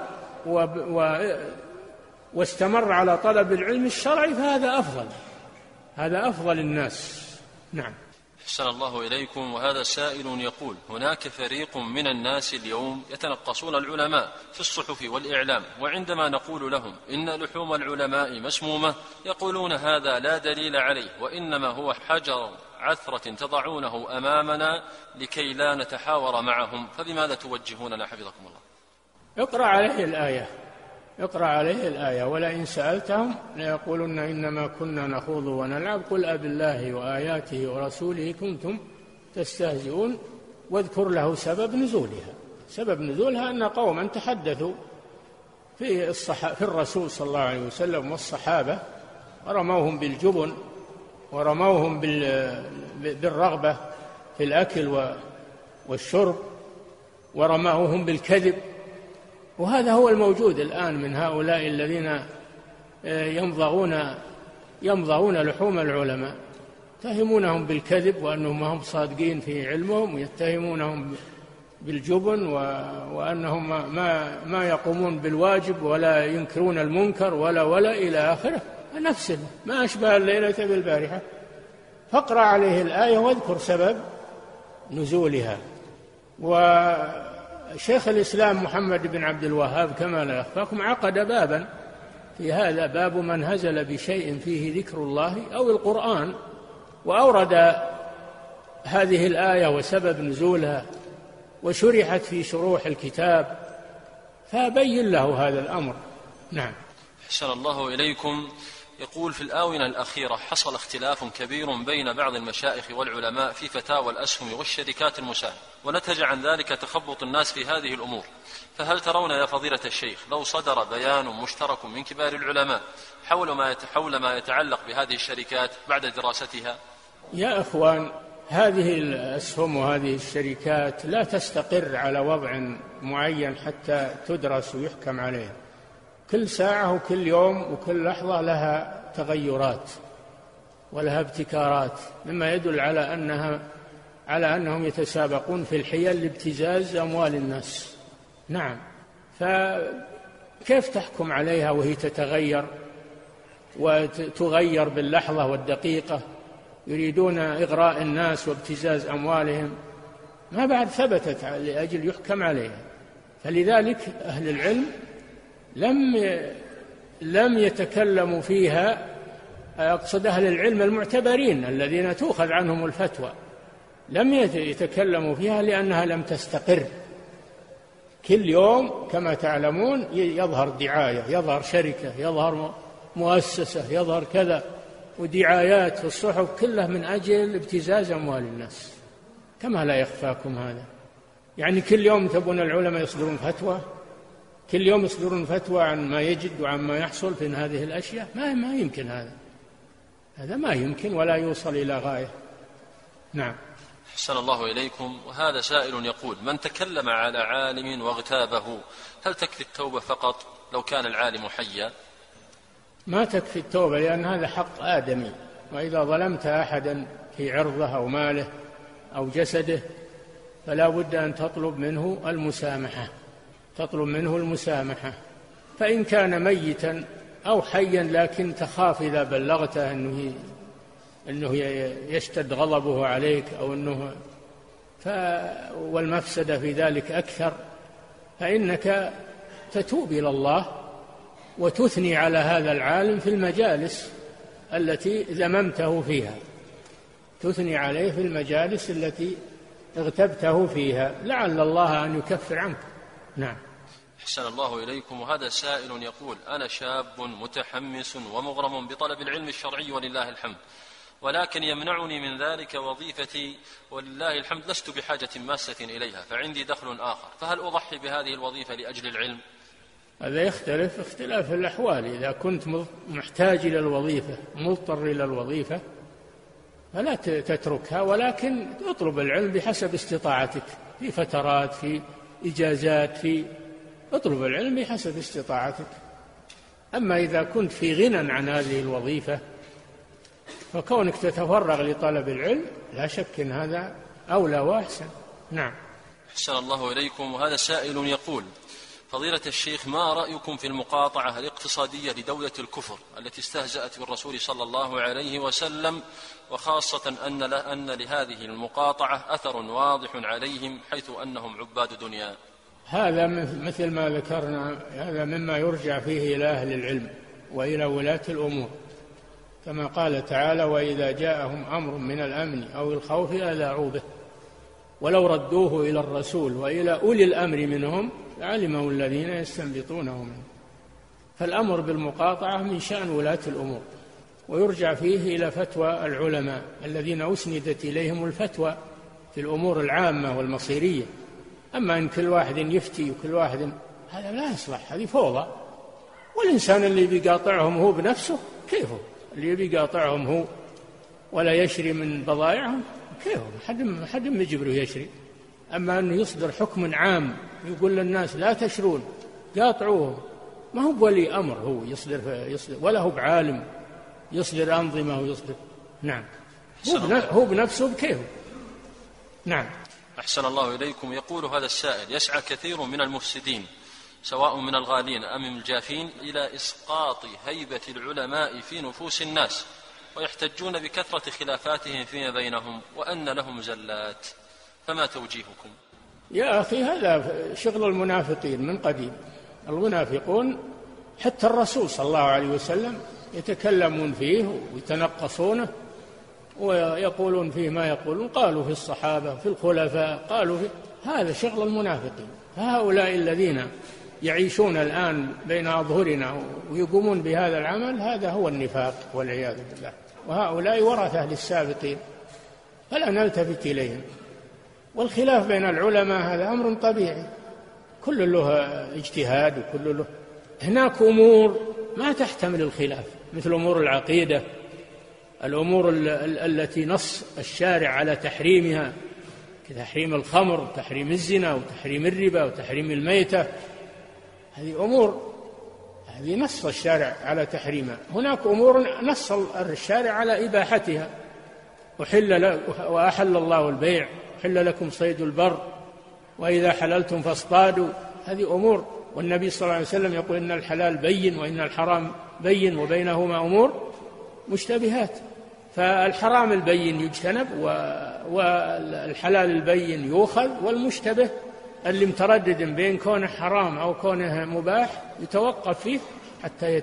واستمر على طلب العلم الشرعي فهذا أفضل، هذا أفضل الناس. نعم. أحسن الله إليكم. وهذا سائل يقول: هناك فريق من الناس اليوم يتنقصون العلماء في الصحف والإعلام، وعندما نقول لهم إن لحوم العلماء مسمومة يقولون هذا لا دليل عليه، وإنما هو حجر عثرة تضعونه أمامنا لكي لا نتحاور معهم، فبماذا توجهوننا حفظكم الله؟ اقرأ عليه الآية، اقرأ عليه الآية: ولئن سألتهم ليقولن إنما كنا نخوض ونلعب قل أبالله وآياته ورسوله كنتم تستهزئون. واذكر له سبب نزولها. سبب نزولها أن قوما تحدثوا في الرسول صلى الله عليه وسلم والصحابة، ورموهم بالجبن ورموهم بالرغبة في الأكل والشرب، ورموهم بالكذب. وهذا هو الموجود الآن من هؤلاء الذين يمضغون لحوم العلماء، يتهمونهم بالكذب وأنهم ما هم صادقين في علمهم، ويتهمونهم بالجبن وأنهم ما يقومون بالواجب ولا ينكرون المنكر ولا إلى آخره. نفسه ما أشبه الليلة بالبارحة. فاقرأ عليه الآية واذكر سبب نزولها. وشيخ الإسلام محمد بن عبد الوهاب كما لا يخفاكم عقد بابا في هذا، باب من هزل بشيء فيه ذكر الله أو القرآن، وأورد هذه الآية وسبب نزولها وشرحت في شروح الكتاب، فبين له هذا الأمر. نعم. أحسن الله إليكم. يقول: في الآونة الأخيرة حصل اختلاف كبير بين بعض المشايخ والعلماء في فتاوى الأسهم والشركات المساهمة، ونتج عن ذلك تخبط الناس في هذه الأمور، فهل ترون يا فضيلة الشيخ لو صدر بيان مشترك من كبار العلماء حول ما يتعلق بهذه الشركات بعد دراستها؟ يا أخوان، هذه الأسهم وهذه الشركات لا تستقر على وضع معين حتى تدرس ويحكم عليها. كل ساعة وكل يوم وكل لحظة لها تغيرات ولها ابتكارات، مما يدل على أنهم يتسابقون في الحيل لابتزاز أموال الناس. نعم. فكيف تحكم عليها وهي تتغير وتغير باللحظة والدقيقة؟ يريدون إغراء الناس وابتزاز أموالهم، ما بعد ثبتت لأجل يحكم عليها. فلذلك أهل العلم لم يتكلموا فيها، أقصد أهل العلم المعتبرين الذين تؤخذ عنهم الفتوى، لم يتكلموا فيها لأنها لم تستقر. كل يوم كما تعلمون يظهر دعاية، يظهر شركة، يظهر مؤسسة، يظهر كذا، ودعايات في الصحف كلها من أجل ابتزاز أموال الناس، كما لا يخفاكم هذا. يعني كل يوم تبون العلماء يصدرون فتوى، كل يوم يصدرون فتوى عن ما يجد وعن ما يحصل في هذه الأشياء. ما يمكن هذا ما يمكن ولا يوصل إلى غاية. نعم. أحسن الله إليكم. وهذا سائل يقول: من تكلم على عالم واغتابه هل تكفي التوبة فقط لو كان العالم حيا؟ ما تكفي التوبة، لأن هذا حق آدمي، وإذا ظلمت أحدا في عرضه أو ماله أو جسده فلا بد أن تطلب منه المسامحة. فإن كان ميتا أو حيا لكن تخاف إذا بلغته أنه يشتد غضبه عليك أو والمفسدة في ذلك أكثر، فإنك تتوب إلى الله وتثني على هذا العالم في المجالس التي ذممته فيها، تثني عليه في المجالس التي اغتبته فيها، لعل الله أن يكفر عنك. نعم. أحسن الله إليكم. وهذا سائل يقول: أنا شاب متحمس ومغرم بطلب العلم الشرعي ولله الحمد، ولكن يمنعني من ذلك وظيفتي، ولله الحمد لست بحاجة ماسة إليها، فعندي دخل آخر، فهل أضحي بهذه الوظيفة لأجل العلم؟ هذا يختلف اختلاف الأحوال. إذا كنت محتاج إلى الوظيفة مضطر إلى الوظيفة فلا تتركها، ولكن اطلب العلم بحسب استطاعتك، في فترات، في إجازات، اطلب العلم بحسب استطاعتك. أما إذا كنت في غنى عن هذه الوظيفة فكونك تتفرغ لطلب العلم لا شك أن هذا أولى وأحسن. نعم. أحسن الله إليكم. وهذا سائل يقول: فضيلة الشيخ، ما رأيكم في المقاطعة الاقتصادية لدولة الكفر التي استهزأت بالرسول صلى الله عليه وسلم، وخاصة أن لهذه المقاطعة أثر واضح عليهم حيث أنهم عباد دنيا؟ هذا مثل ما ذكرنا، هذا مما يرجع فيه إلى أهل العلم وإلى ولاة الأمور، كما قال تعالى: وإذا جاءهم أمر من الأمن أو الخوف أذاعوا به ولو ردوه إلى الرسول وإلى أولي الأمر منهم لعلمه الذين يستنبطونه منه. فالأمر بالمقاطعة من شأن ولاة الأمور، ويرجع فيه إلى فتوى العلماء الذين أسندت إليهم الفتوى في الأمور العامة والمصيرية. أما إن كل واحد يفتي وكل واحد، هذا لا يصلح، هذه فوضى. والإنسان اللي بيقاطعهم هو بنفسه كيفه، اللي بيقاطعهم هو ولا يشري من بضائعهم كيفه، حد يجبره يشري. أما أنه يصدر حكم عام يقول للناس لا تشرون قاطعوهم، ما هو ولي أمر هو يصدر ولا هو بعالم يصدر أنظمة ويصدر. نعم، هو بنفسه بكيفه. نعم. أحسن الله إليكم. يقول هذا السائل: يسعى كثير من المفسدين سواء من الغالين أم من الجافين إلى إسقاط هيبة العلماء في نفوس الناس، ويحتجون بكثرة خلافاتهم فيما بينهم وأن لهم زلات، فما توجيهكم؟ يا أخي، هذا شغل المنافقين من قديم. المنافقون حتى الرسول صلى الله عليه وسلم يتكلمون فيه ويتنقصونه ويقولون فيه ما يقولون، قالوا في الصحابة في الخلفاء، قالوا في هذا شغل المنافقين. فهؤلاء الذين يعيشون الآن بين أظهرنا ويقومون بهذا العمل، هذا هو النفاق والعياذ بالله، وهؤلاء ورثة للسابقين فلا نلتفت إليهم. والخلاف بين العلماء هذا أمر طبيعي، كل له اجتهاد وكل له. هناك أمور ما تحتمل الخلاف، مثل أمور العقيدة، الأمور التي نص الشارع على تحريمها، كتحريم الخمر وتحريم الزنا وتحريم الربا وتحريم الميتة. هذه أمور هذه نص الشارع على تحريمها. هناك أمور نص الشارع على إباحتها، وأحل الله البيع، حل لكم صيد البر، وإذا حللتم فاصطادوا. هذه أمور، والنبي صلى الله عليه وسلم يقول: إن الحلال بين وإن الحرام بين وبينهما أمور مشتبهات. فالحرام البين يجتنب والحلال البين يؤخذ، والمشتبه اللي متردد بين كونه حرام أو كونه مباح يتوقف فيه حتى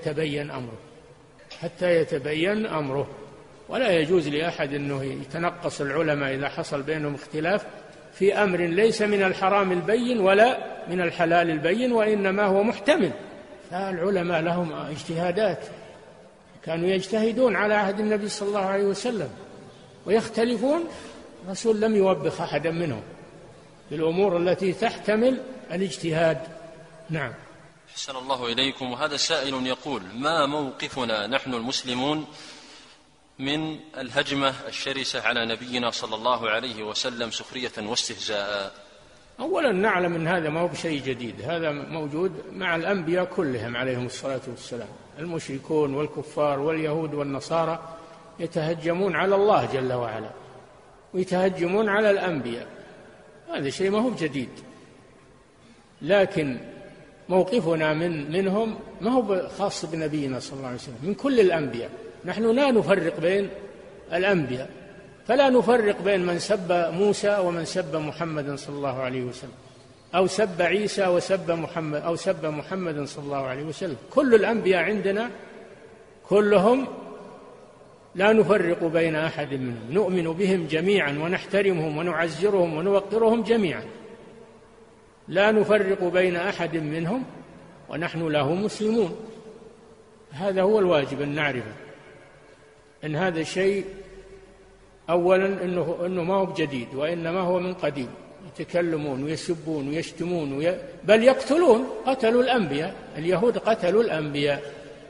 يتبين أمره. ولا يجوز لأحد أنه يتنقص العلماء إذا حصل بينهم اختلاف في أمر ليس من الحرام البين ولا من الحلال البين، وإنما هو محتمل. فالعلماء لهم اجتهادات، كانوا يجتهدون على عهد النبي صلى الله عليه وسلم ويختلفون، الرسول لم يوبخ أحدا منهم بالأمور التي تحتمل الاجتهاد. نعم. أحسن الله إليكم. وهذا سائل يقول: ما موقفنا نحن المسلمون من الهجمة الشرسة على نبينا صلى الله عليه وسلم سخرية واستهزاء؟ أولا نعلم أن هذا ما هو بشيء جديد، هذا موجود مع الأنبياء كلهم عليهم الصلاة والسلام. المشركون والكفار واليهود والنصارى يتهجمون على الله جل وعلا ويتهجمون على الأنبياء، هذا شيء ما هو جديد. لكن موقفنا منهم ما هو خاص بنبينا صلى الله عليه وسلم، من كل الأنبياء. نحن لا نفرق بين الأنبياء، فلا نفرق بين من سب موسى ومن سب محمدا صلى الله عليه وسلم، أو سب عيسى وسب محمد، أو سب محمدا صلى الله عليه وسلم. كل الأنبياء عندنا كلهم لا نفرق بين أحد منهم، نؤمن بهم جميعا ونحترمهم ونعزرهم ونوقرهم جميعا، لا نفرق بين أحد منهم، ونحن له مسلمون. هذا هو الواجب أن نعرفه، أن هذا الشيء أولا أنه ما هو بجديد، وإنما هو من قديم، يتكلمون ويسبون ويشتمون بل يقتلون، قتلوا الأنبياء. اليهود قتلوا الأنبياء،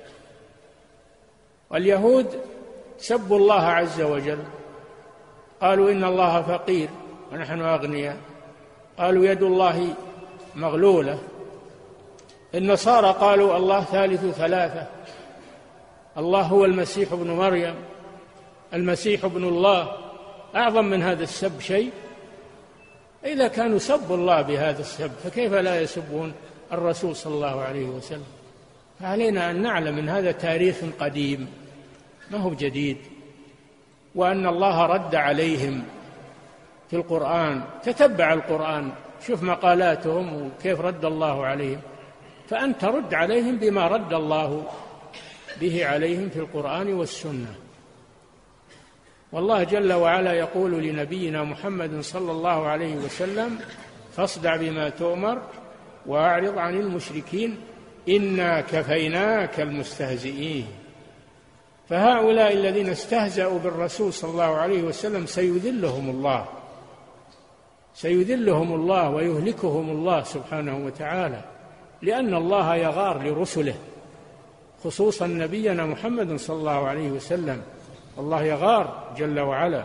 واليهود سبوا الله عز وجل، قالوا إن الله فقير ونحن أغنياء، قالوا يد الله مغلولة. النصارى قالوا الله ثالث ثلاثة، الله هو المسيح ابن مريم، المسيح ابن الله. أعظم من هذا السب شيء؟ إذا كانوا سبوا الله بهذا السب فكيف لا يسبون الرسول صلى الله عليه وسلم؟ فعلينا أن نعلم أن هذا تاريخ قديم ما هو جديد، وأن الله رد عليهم في القرآن. تتبع القرآن، شوف مقالاتهم وكيف رد الله عليهم، فأنت رد عليهم بما رد الله به عليهم في القرآن والسنة. والله جل وعلا يقول لنبينا محمد صلى الله عليه وسلم: فاصدع بما تؤمر وأعرض عن المشركين إنا كفيناك المستهزئين. فهؤلاء الذين استهزأوا بالرسول صلى الله عليه وسلم سيذلهم الله ويهلكهم الله سبحانه وتعالى، لأن الله يغار لرسله، خصوصا نبينا محمد صلى الله عليه وسلم. الله يغار جل وعلا،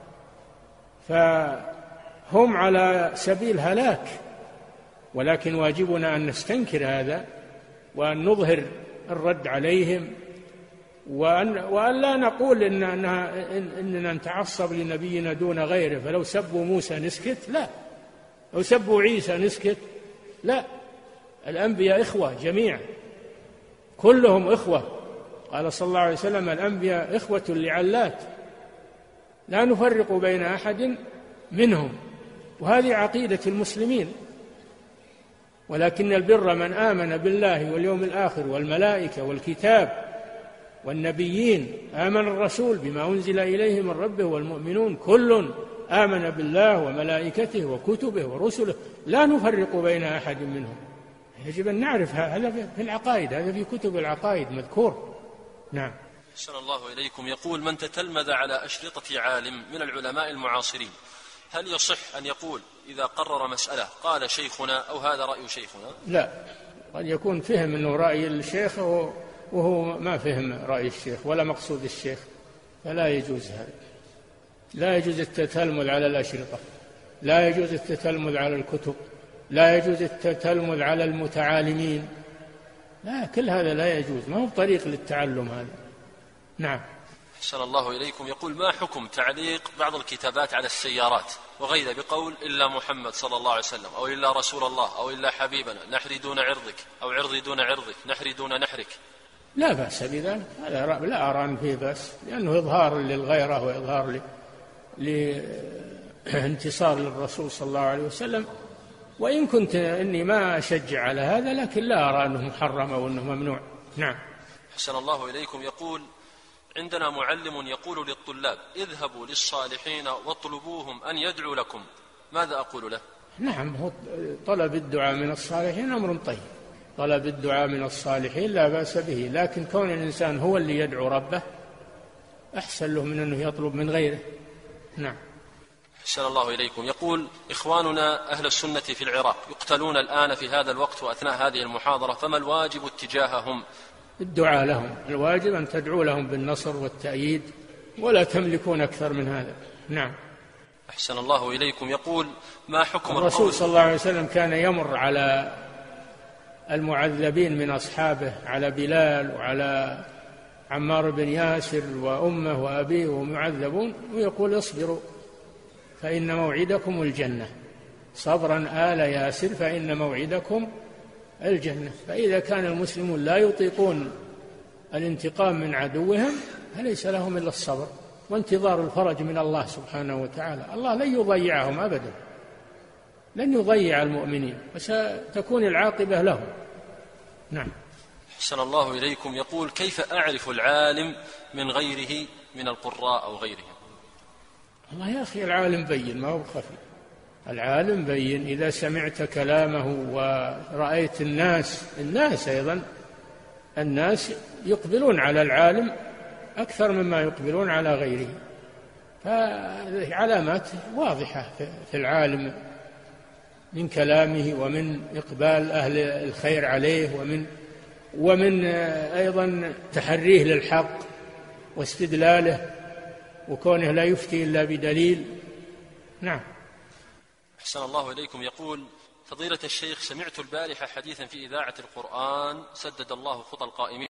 فهم على سبيل هلاك، ولكن واجبنا أن نستنكر هذا وأن نظهر الرد عليهم، وأن لا نقول إننا نتعصب لنبينا دون غيره، فلو سبوا موسى نسكت؟ لا. لو سبوا عيسى نسكت؟ لا. الأنبياء إخوة جميعا، كلهم إخوة. قال صلى الله عليه وسلم: الأنبياء إخوة لعلات، لا نفرق بين أحد منهم. وهذه عقيدة المسلمين. ولكن البر من آمن بالله واليوم الآخر والملائكة والكتاب والنبيين، آمن الرسول بما أنزل إليه من ربه والمؤمنون كل آمن بالله وملائكته وكتبه ورسله لا نفرق بين أحد منهم. يجب أن نعرف هذا في العقائد، هذا في كتب العقائد مذكور. نعم. أحسن الله إليكم. يقول: من تتلمذ على أشرطة عالم من العلماء المعاصرين هل يصح أن يقول إذا قرر مسألة قال شيخنا أو هذا رأي شيخنا؟ لا، قد يكون فهم أنه رأي الشيخ وهو ما فهم رأي الشيخ ولا مقصود الشيخ، فلا يجوز هذا. لا يجوز التتلمذ على الأشرطة، لا يجوز التتلمذ على الكتب، لا يجوز التتلمذ على المتعالمين، لا، كل هذا لا يجوز، ما هو طريق للتعلم هذا. نعم. أحسن الله إليكم. يقول: ما حكم تعليق بعض الكتابات على السيارات وغيره بقول إلا محمد صلى الله عليه وسلم، أو إلا رسول الله، أو إلا حبيبنا، نحري دون عرضك، أو عرضي دون عرضك، نحري دون نحرك؟ لا بأس بذلك، هذا لا أرى أن فيه بأس، لأنه إظهار للغيرة وإظهار لانتصار للرسول صلى الله عليه وسلم. وإن كنت إني ما أشجع على هذا، لكن لا أرى أنه محرم أو أنه ممنوع. نعم. أحسن الله إليكم. يقول: عندنا معلم يقول للطلاب: اذهبوا للصالحين واطلبوهم أن يدعوا لكم، ماذا أقول له؟ نعم، هو طلب الدعاء من الصالحين أمر طيب، طلب الدعاء من الصالحين لا بأس به، لكن كون الإنسان هو اللي يدعو ربه أحسن له من أنه يطلب من غيره. نعم. أحسن الله إليكم. يقول: إخواننا أهل السنة في العراق يقتلون الآن في هذا الوقت وأثناء هذه المحاضرة، فما الواجب اتجاههم؟ الدعاء لهم، الواجب أن تدعو لهم بالنصر والتأييد، ولا تملكون أكثر من هذا. نعم. أحسن الله إليكم. يقول: ما حكم الرسول صلى الله عليه وسلم كان يمر على المعذبين من أصحابه، على بلال وعلى عمار بن ياسر وأمه وأبيه وهم يعذبون، ويقول: اصبروا فإن موعدكم الجنة، صبرا آل ياسر فإن موعدكم الجنة. فإذا كان المسلمون لا يطيقون الانتقام من عدوهم فليس لهم إلا الصبر وانتظار الفرج من الله سبحانه وتعالى. الله لن يضيعهم أبدا، لن يضيع المؤمنين، وستكون العاقبة لهم. نعم. أحسن الله إليكم. يقول: كيف أعرف العالم من غيره من القراء أو غيرهم؟ الله يا أخي، العالم بين، ما هو خفي، العالم بين. إذا سمعت كلامه ورأيت الناس أيضا، الناس يقبلون على العالم أكثر مما يقبلون على غيره، فهذه علامات واضحة في العالم من كلامه ومن إقبال أهل الخير عليه ومن أيضا تحريه للحق واستدلاله وكونه لا يفتي إلا بدليل. نعم. أحسن الله إليكم. يقول فضيلة الشيخ: سمعت البارحة حديثا في إذاعة القرآن سدد الله خطى القائمين